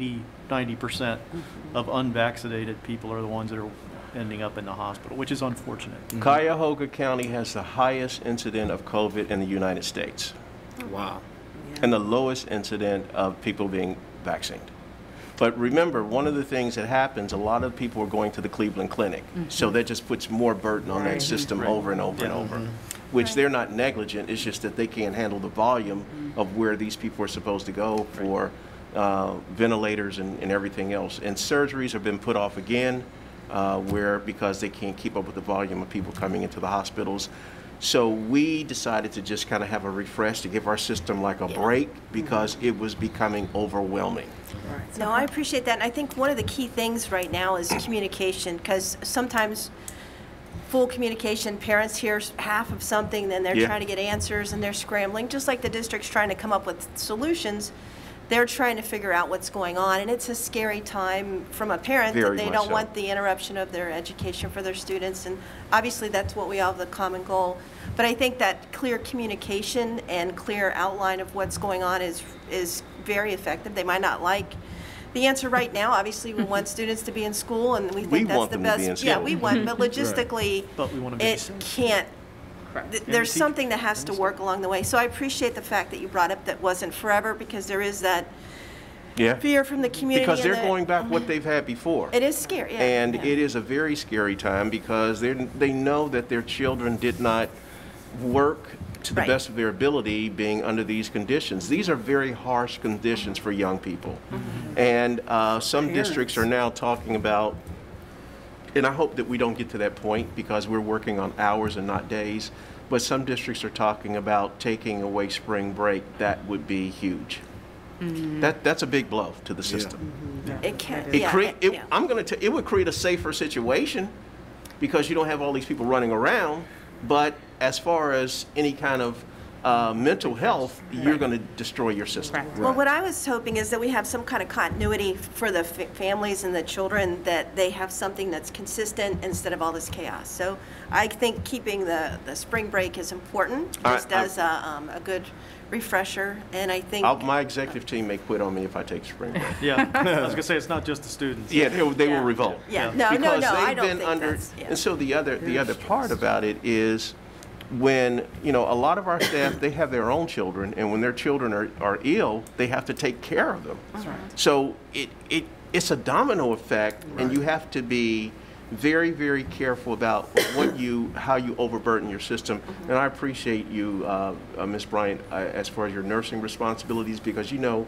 80-90% of unvaccinated people are the ones that are ending up in the hospital, which is unfortunate. Cuyahoga County has the highest incident of COVID in the United States. Wow. And the lowest incident of people being vaccinated. But remember, one of the things that happens, a lot of people are going to the Cleveland Clinic. So that just puts more burden on that system over and over and over. Which they're not negligent, it's just that they can't handle the volume of where these people are supposed to go for ventilators and everything else. And surgeries have been put off again because they can't keep up with the volume of people coming into the hospitals. So we decided to just kind of have a refresh to give our system like a break because it was becoming overwhelming. No, I appreciate that. And I think one of the key things right now is communication, because sometimes full communication, parents hear half of something, then they're trying to get answers and they're scrambling, just like the district's trying to come up with solutions. They're trying to figure out what's going on, and it's a scary time from a parent that they don't want the interruption of their education for their students, and obviously that's what we all have the common goal. But I think that clear communication and clear outline of what's going on is very effective. They might not like the answer right now. Obviously, we want students to be in school, and we think that's the best. Yeah, we want, but logistically, But we want to be it can't. There's something that has to work along the way. So I appreciate the fact that you brought up that wasn't forever, because there is that fear from the community. Because they're going back what they've had before. It is scary, And it is a very scary time because they know that their children did not work to the best of their ability being under these conditions. These are very harsh conditions for young people. And some districts are now talking about, and I hope that we don't get to that point because we're working on hours and not days, but some districts are talking about taking away spring break. That would be huge. That's a big blow to the system. It can. I'm going to. It would create a safer situation because you don't have all these people running around. But as far as any kind of mental health, you're going to destroy your system. Well, what I was hoping is that we have some kind of continuity for the families and the children, that they have something that's consistent instead of all this chaos. So I think keeping the spring break is important, just as a good refresher. And I think my executive team may quit on me if I take spring break. Yeah, I was going to say, it's not just the students. Yeah, they will revolt. No, because I don't they've been think under. that's, And so the other part about it is, when, a lot of our staff, they have their own children, and when their children are ill, they have to take care of them. That's right. So it's a domino effect, and you have to be very, very careful about how you overburden your system. And I appreciate you, Ms. Bryant, as far as your nursing responsibilities, because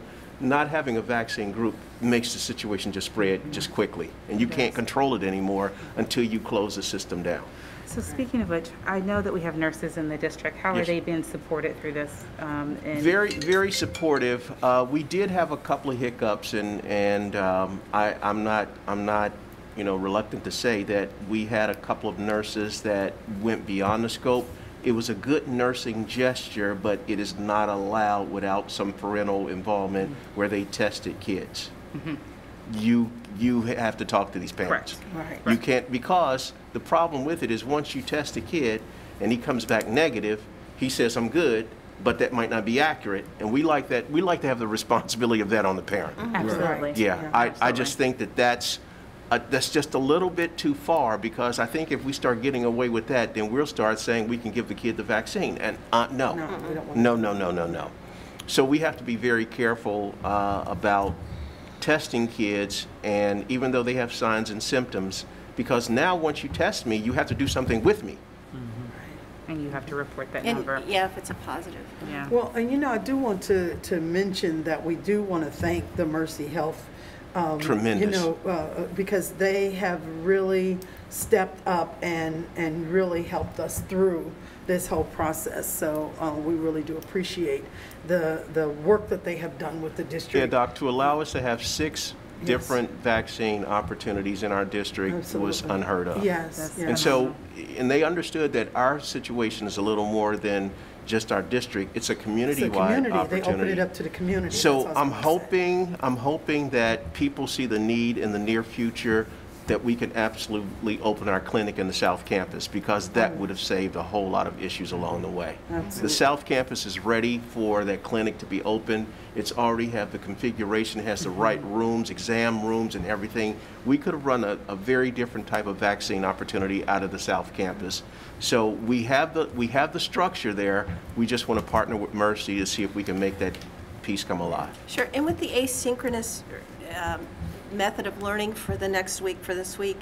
not having a vaccine group makes the situation just spread just quickly, and you can't control it anymore until you close the system down. So speaking of which, I know that we have nurses in the district. How are they being supported through this? Very, very supportive. We did have a couple of hiccups, and I'm not reluctant to say that we had a couple of nurses that went beyond the scope. It was a good nursing gesture, but it is not allowed without some parental involvement where they tested kids. You have to talk to these parents. Right. You can't, because the problem with it is once you test a kid and he comes back negative, he says, I'm good, but that might not be accurate. And we like that. We like to have the responsibility of that on the parent. Absolutely. Yeah, I just think that's just a little bit too far, because I think if we start getting away with that, then we'll start saying we can give the kid the vaccine. And no. No. So we have to be very careful about testing kids, and even though they have signs and symptoms, because now once you test me, you have to do something with me. And you have to report that And number. yeah, if it's a positive. Yeah. Well, and I do want to mention that we do want to thank the Mercy Health. Tremendous. Because they have really stepped up and really helped us through this whole process. So we really do appreciate the work that they have done with the district. Yeah, Doc, to allow us to have 6 different vaccine opportunities in our district was unheard of. Yes. And so, and they understood that our situation is a little more than just our district. It's a community-wide opportunity. They open it up to the community. So I'm hoping that people see the need in the near future that we can absolutely open our clinic in the South Campus, because that would have saved a whole lot of issues along the way. Absolutely. The South Campus is ready for that clinic to be open. It's already have the configuration, it has the right rooms, exam rooms and everything. We could have run a very different type of vaccine opportunity out of the South Campus. So we have the structure there. We just want to partner with Mercy to see if we can make that piece come alive. Sure. And with the asynchronous method of learning for the next week, for this week,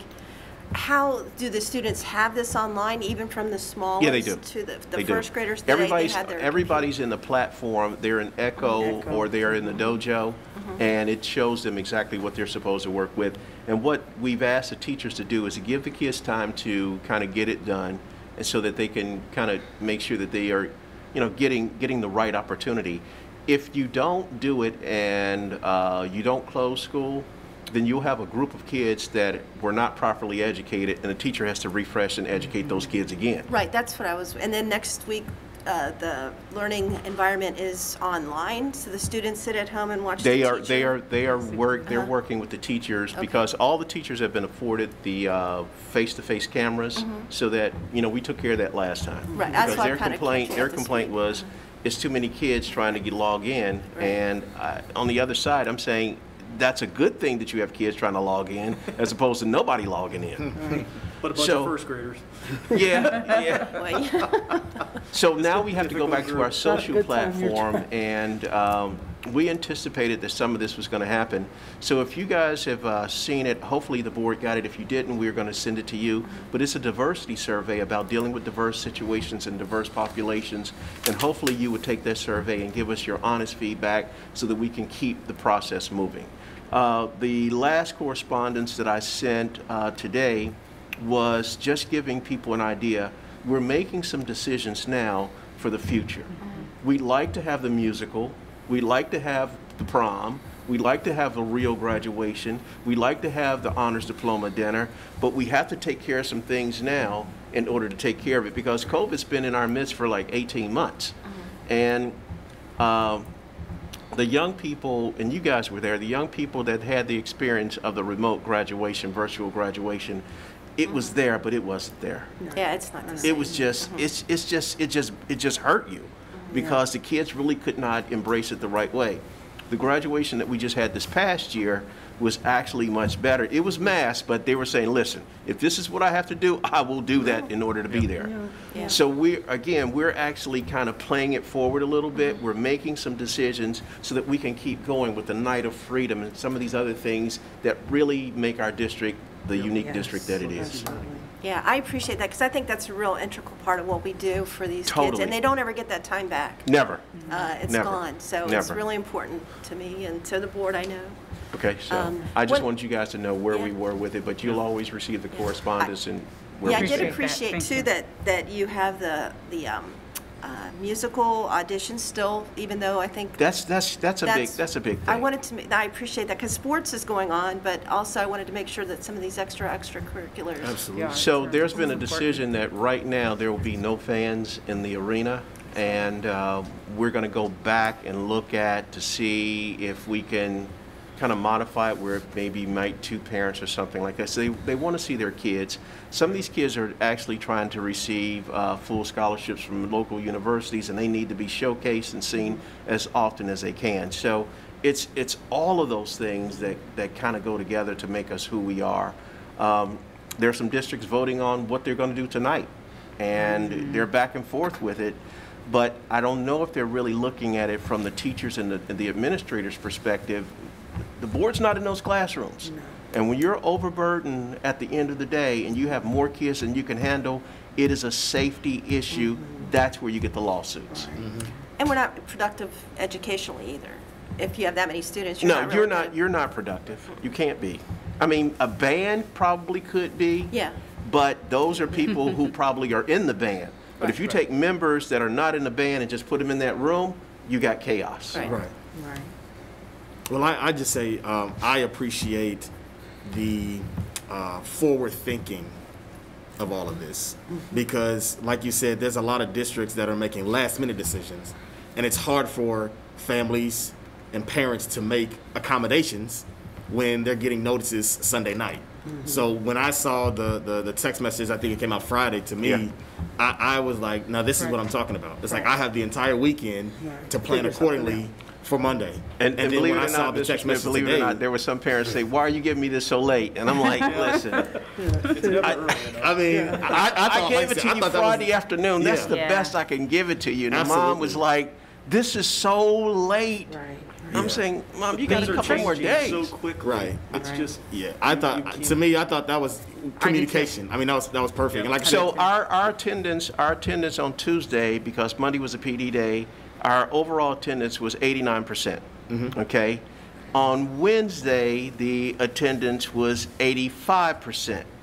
how do the students have this online, even from the smallest to the first graders? Everybody's in the platform. They're in Echo or they're in the dojo, and it shows them exactly what they're supposed to work with. And what we've asked the teachers to do is to give the kids time to kind of get it done, and so that they can kind of make sure that they are, you know, getting the right opportunity. If you don't do it and you don't close school, then you'll have a group of kids that were not properly educated, and the teacher has to refresh and educate those kids again. Right, that's what I was, and then next week, the learning environment is online, so the students sit at home and watch the teacher? They're working with the teachers because all the teachers have been afforded the face-to-face cameras, so that, you know, we took care of that last time. Right, that's Because why their I'm kinda complaint, catching their up to complaint speed. was, it's too many kids trying to log in, Right. and on the other side, I'm saying, that's a good thing that you have kids trying to log in, as opposed to nobody logging in. But a bunch So- of first graders. Yeah. Well, So now we have to go back to our Not a social good time here. platform, and we anticipated that some of this was going to happen. So if you guys have seen it, hopefully the board got it. If you didn't, we're going to send it to you. But it's a diversity survey about dealing with diverse situations and diverse populations, and hopefully you would take that survey and give us your honest feedback so that we can keep the process moving. The last correspondence that I sent today was just giving people an idea. We're making some decisions now for the future. We'd like to have the musical. We'd like to have the prom. We'd like to have a real graduation. We'd like to have the honors diploma dinner. But we have to take care of some things now in order to take care of it, because COVID's been in our midst for like 18 months. And the young people, and you guys were there, the young people that had the experience of the remote graduation, virtual graduation, it was there, but it wasn't there. yeah, it's not the same. It was just, it just hurt you, because the kids really could not embrace it the right way. The graduation that we just had this past year was actually much better. It was masked, but they were saying, listen, if this is what I have to do, I will do that in order to be there. Yeah. So we're actually kind of playing it forward a little bit. We're making some decisions so that we can keep going with the Night of Freedom and some of these other things that really make our district the unique district that it is. Yeah, I appreciate that, because I think that's a real integral part of what we do for these kids, Totally. and they don't ever get that time back. Never. It's Never. gone, so it's Never. really important to me and to the board, I know. Okay, so I just what- wanted you guys to know where we Yeah. were with it, but you'll always receive the correspondence and where Yeah, I we did stand. appreciate Thank too you. that you have the musical auditions still, even though I think That's a big thing. I wanted to. I appreciate that, because sports is going on, but also I wanted to make sure that some of these extracurriculars. Absolutely. Yeah. So there's been a Important. decision that right now there will be no fans in the arena, and we're going to go back and look at to see if we can kind of modify it where maybe might two parents or something like that. So they want to see their kids. Some of these kids are actually trying to receive full scholarships from local universities, and they need to be showcased and seen as often as they can. So it's all of those things that kind of go together to make us who we are. There are some districts voting on what they're going to do tonight, and they're back and forth with it. But I don't know if they're really looking at it from the teachers and the administrators' perspective. The board's not in those classrooms. And when you're overburdened at the end of the day and you have more kids than you can handle, it is a safety issue. That's where you get the lawsuits. And we're not productive educationally either. If you have that many students, you're No, not you're really not. good. You're not productive. You can't be. I mean, a band probably could be. Yeah. But those are people who probably are in the band. But if you take members that are not in the band and just put them in that room, you got chaos. Right. Right. Well, I just say I appreciate the forward thinking of all of this, because like you said, there's a lot of districts that are making last minute decisions, and it's hard for families and parents to make accommodations when they're getting notices Sunday night. So when I saw the text message, I think it came out Friday to me, Yeah. I was like, now this is what I'm talking about. It's like I have the entire weekend to plan Figure something accordingly for Monday. And then believe when it I or saw not, the Mr. text Smith, message believe it or today, not, there were some parents say, "Why are you giving me this so late?" And I'm like, "Listen, I mean, I thought, gave like it I to said, you I thought Friday that was, afternoon. That's Yeah. the Yeah. best I can give it to you." And the mom Absolutely. was like, "This is so late." I'm Yeah. saying, "Mom, you got Things a are couple more changing days." so quickly. Right. It's just, Yeah, I thought, to me, I thought that was communication. I mean, that was perfect. And like I So said, our attendance on Tuesday, because Monday was a PD day, our overall attendance was 89%. Okay. On Wednesday, the attendance was 85%.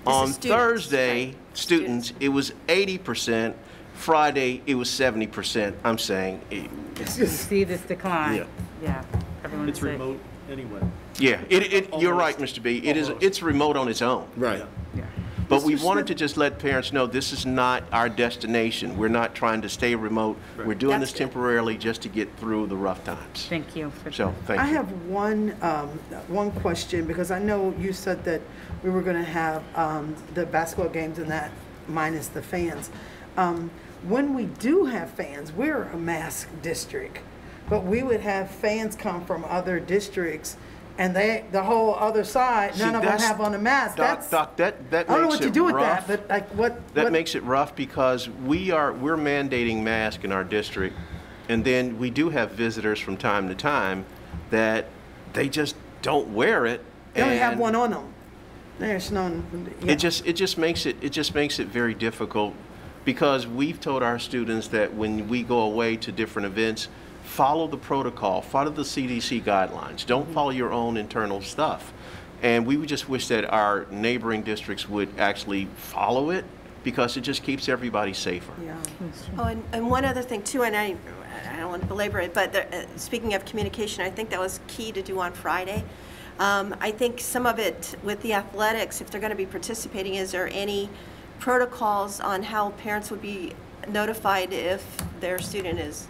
On is students, Thursday, right. students, it was 80%. Friday, it was 70%. I'm saying, You see this decline? Yeah. Yeah. Everyone It's said- remote anyway. yeah, you're right, Mr. B. It's remote on its own. Right. Yeah. But we wanted to just let parents know this is not our destination. We're not trying to stay remote. We're doing That's this good. temporarily just to get through the rough times. Thank you. for So, thank I you. have one question, because I know you said that we were going to have the basketball games and that minus the fans. When we do have fans, we're a mask district, but we would have fans come from other districts, and the whole other side, See, none of them that's- have on a mask. Doc, that I don't know makes what to it do with rough. that, but like what? That makes it rough because we're mandating masks in our district, and then we do have visitors from time to time that they just don't wear it. They only have and one on them. There's none. Yeah. It just makes it very difficult because we've told our students that when we go away to different events, follow the protocol, follow the CDC guidelines. Don't follow your own internal stuff. And we would just wish that our neighboring districts would actually follow it because it just keeps everybody safer. Yeah. Oh, and one other thing too, and I don't want to belabor it, but speaking of communication, I think that was key to do on Friday. I think some of it with the athletics, if they're going to be participating, is there any protocols on how parents would be notified if their student is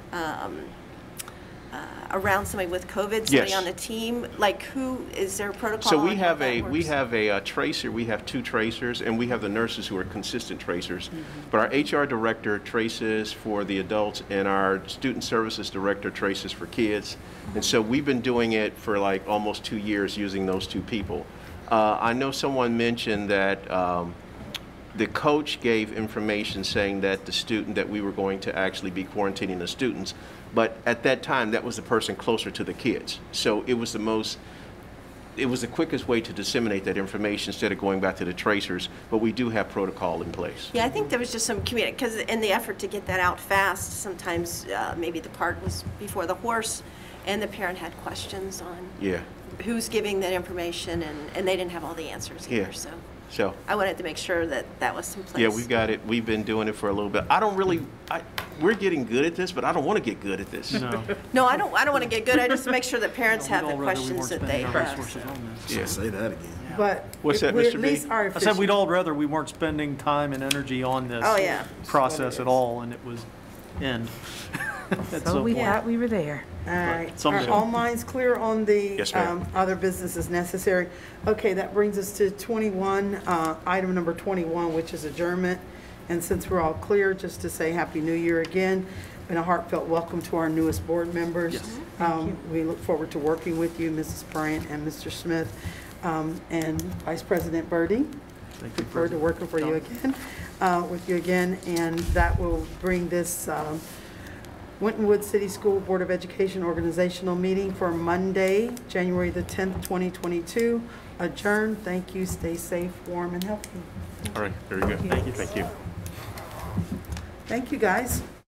around somebody with COVID, somebody Yes. on the team? Like, who is there a protocol? So on we how have that a works? tracer. We have 2 tracers, and we have the nurses who are consistent tracers. But our HR director traces for the adults, and our student services director traces for kids. And so we've been doing it for like almost 2 years using those 2 people. I know someone mentioned that the coach gave information saying that the student that we were going to actually be quarantining the students, but at that time that was the person closer to the kids. So it was the quickest way to disseminate that information instead of going back to the tracers, but we do have protocol in place. Yeah, I think there was just some because in the effort to get that out fast, sometimes maybe the cart was before the horse, and the parent had questions on Yeah, who's giving that information, and they didn't have all the answers either. Yeah. So I wanted to make sure that that was in place. yeah, we've got it. We've been doing it for a little bit. We're getting good at this, but I don't want to get good at this. No. No, I don't want to get good. I just make sure that parents have the questions that they have. Yeah. Say that again. But What's that, we Mr. at B? least are I said efficient. we'd all rather we weren't spending time and energy on this Oh, yeah. process at all, and it was end. At So some we point. thought we were there. All right. Someday. Are all minds clear on the Yes, ma'am. other businesses necessary? Okay, that brings us to 21, item number 21, which is adjournment. And since we're all clear, just to say Happy New Year again, and a heartfelt welcome to our newest board members. Yes. We look forward to working with you, Mrs. Bryant and Mr. Smith, and Vice President Birdie. Thank you, Look forward to President. working for you again, with you again, and that will bring this Winton Woods City School Board of Education organizational meeting for Monday, January the 10th, 2022. Adjourned. Thank you. Stay safe, warm, and healthy. All right, very good. Thank you. Thank you. Thank you, guys.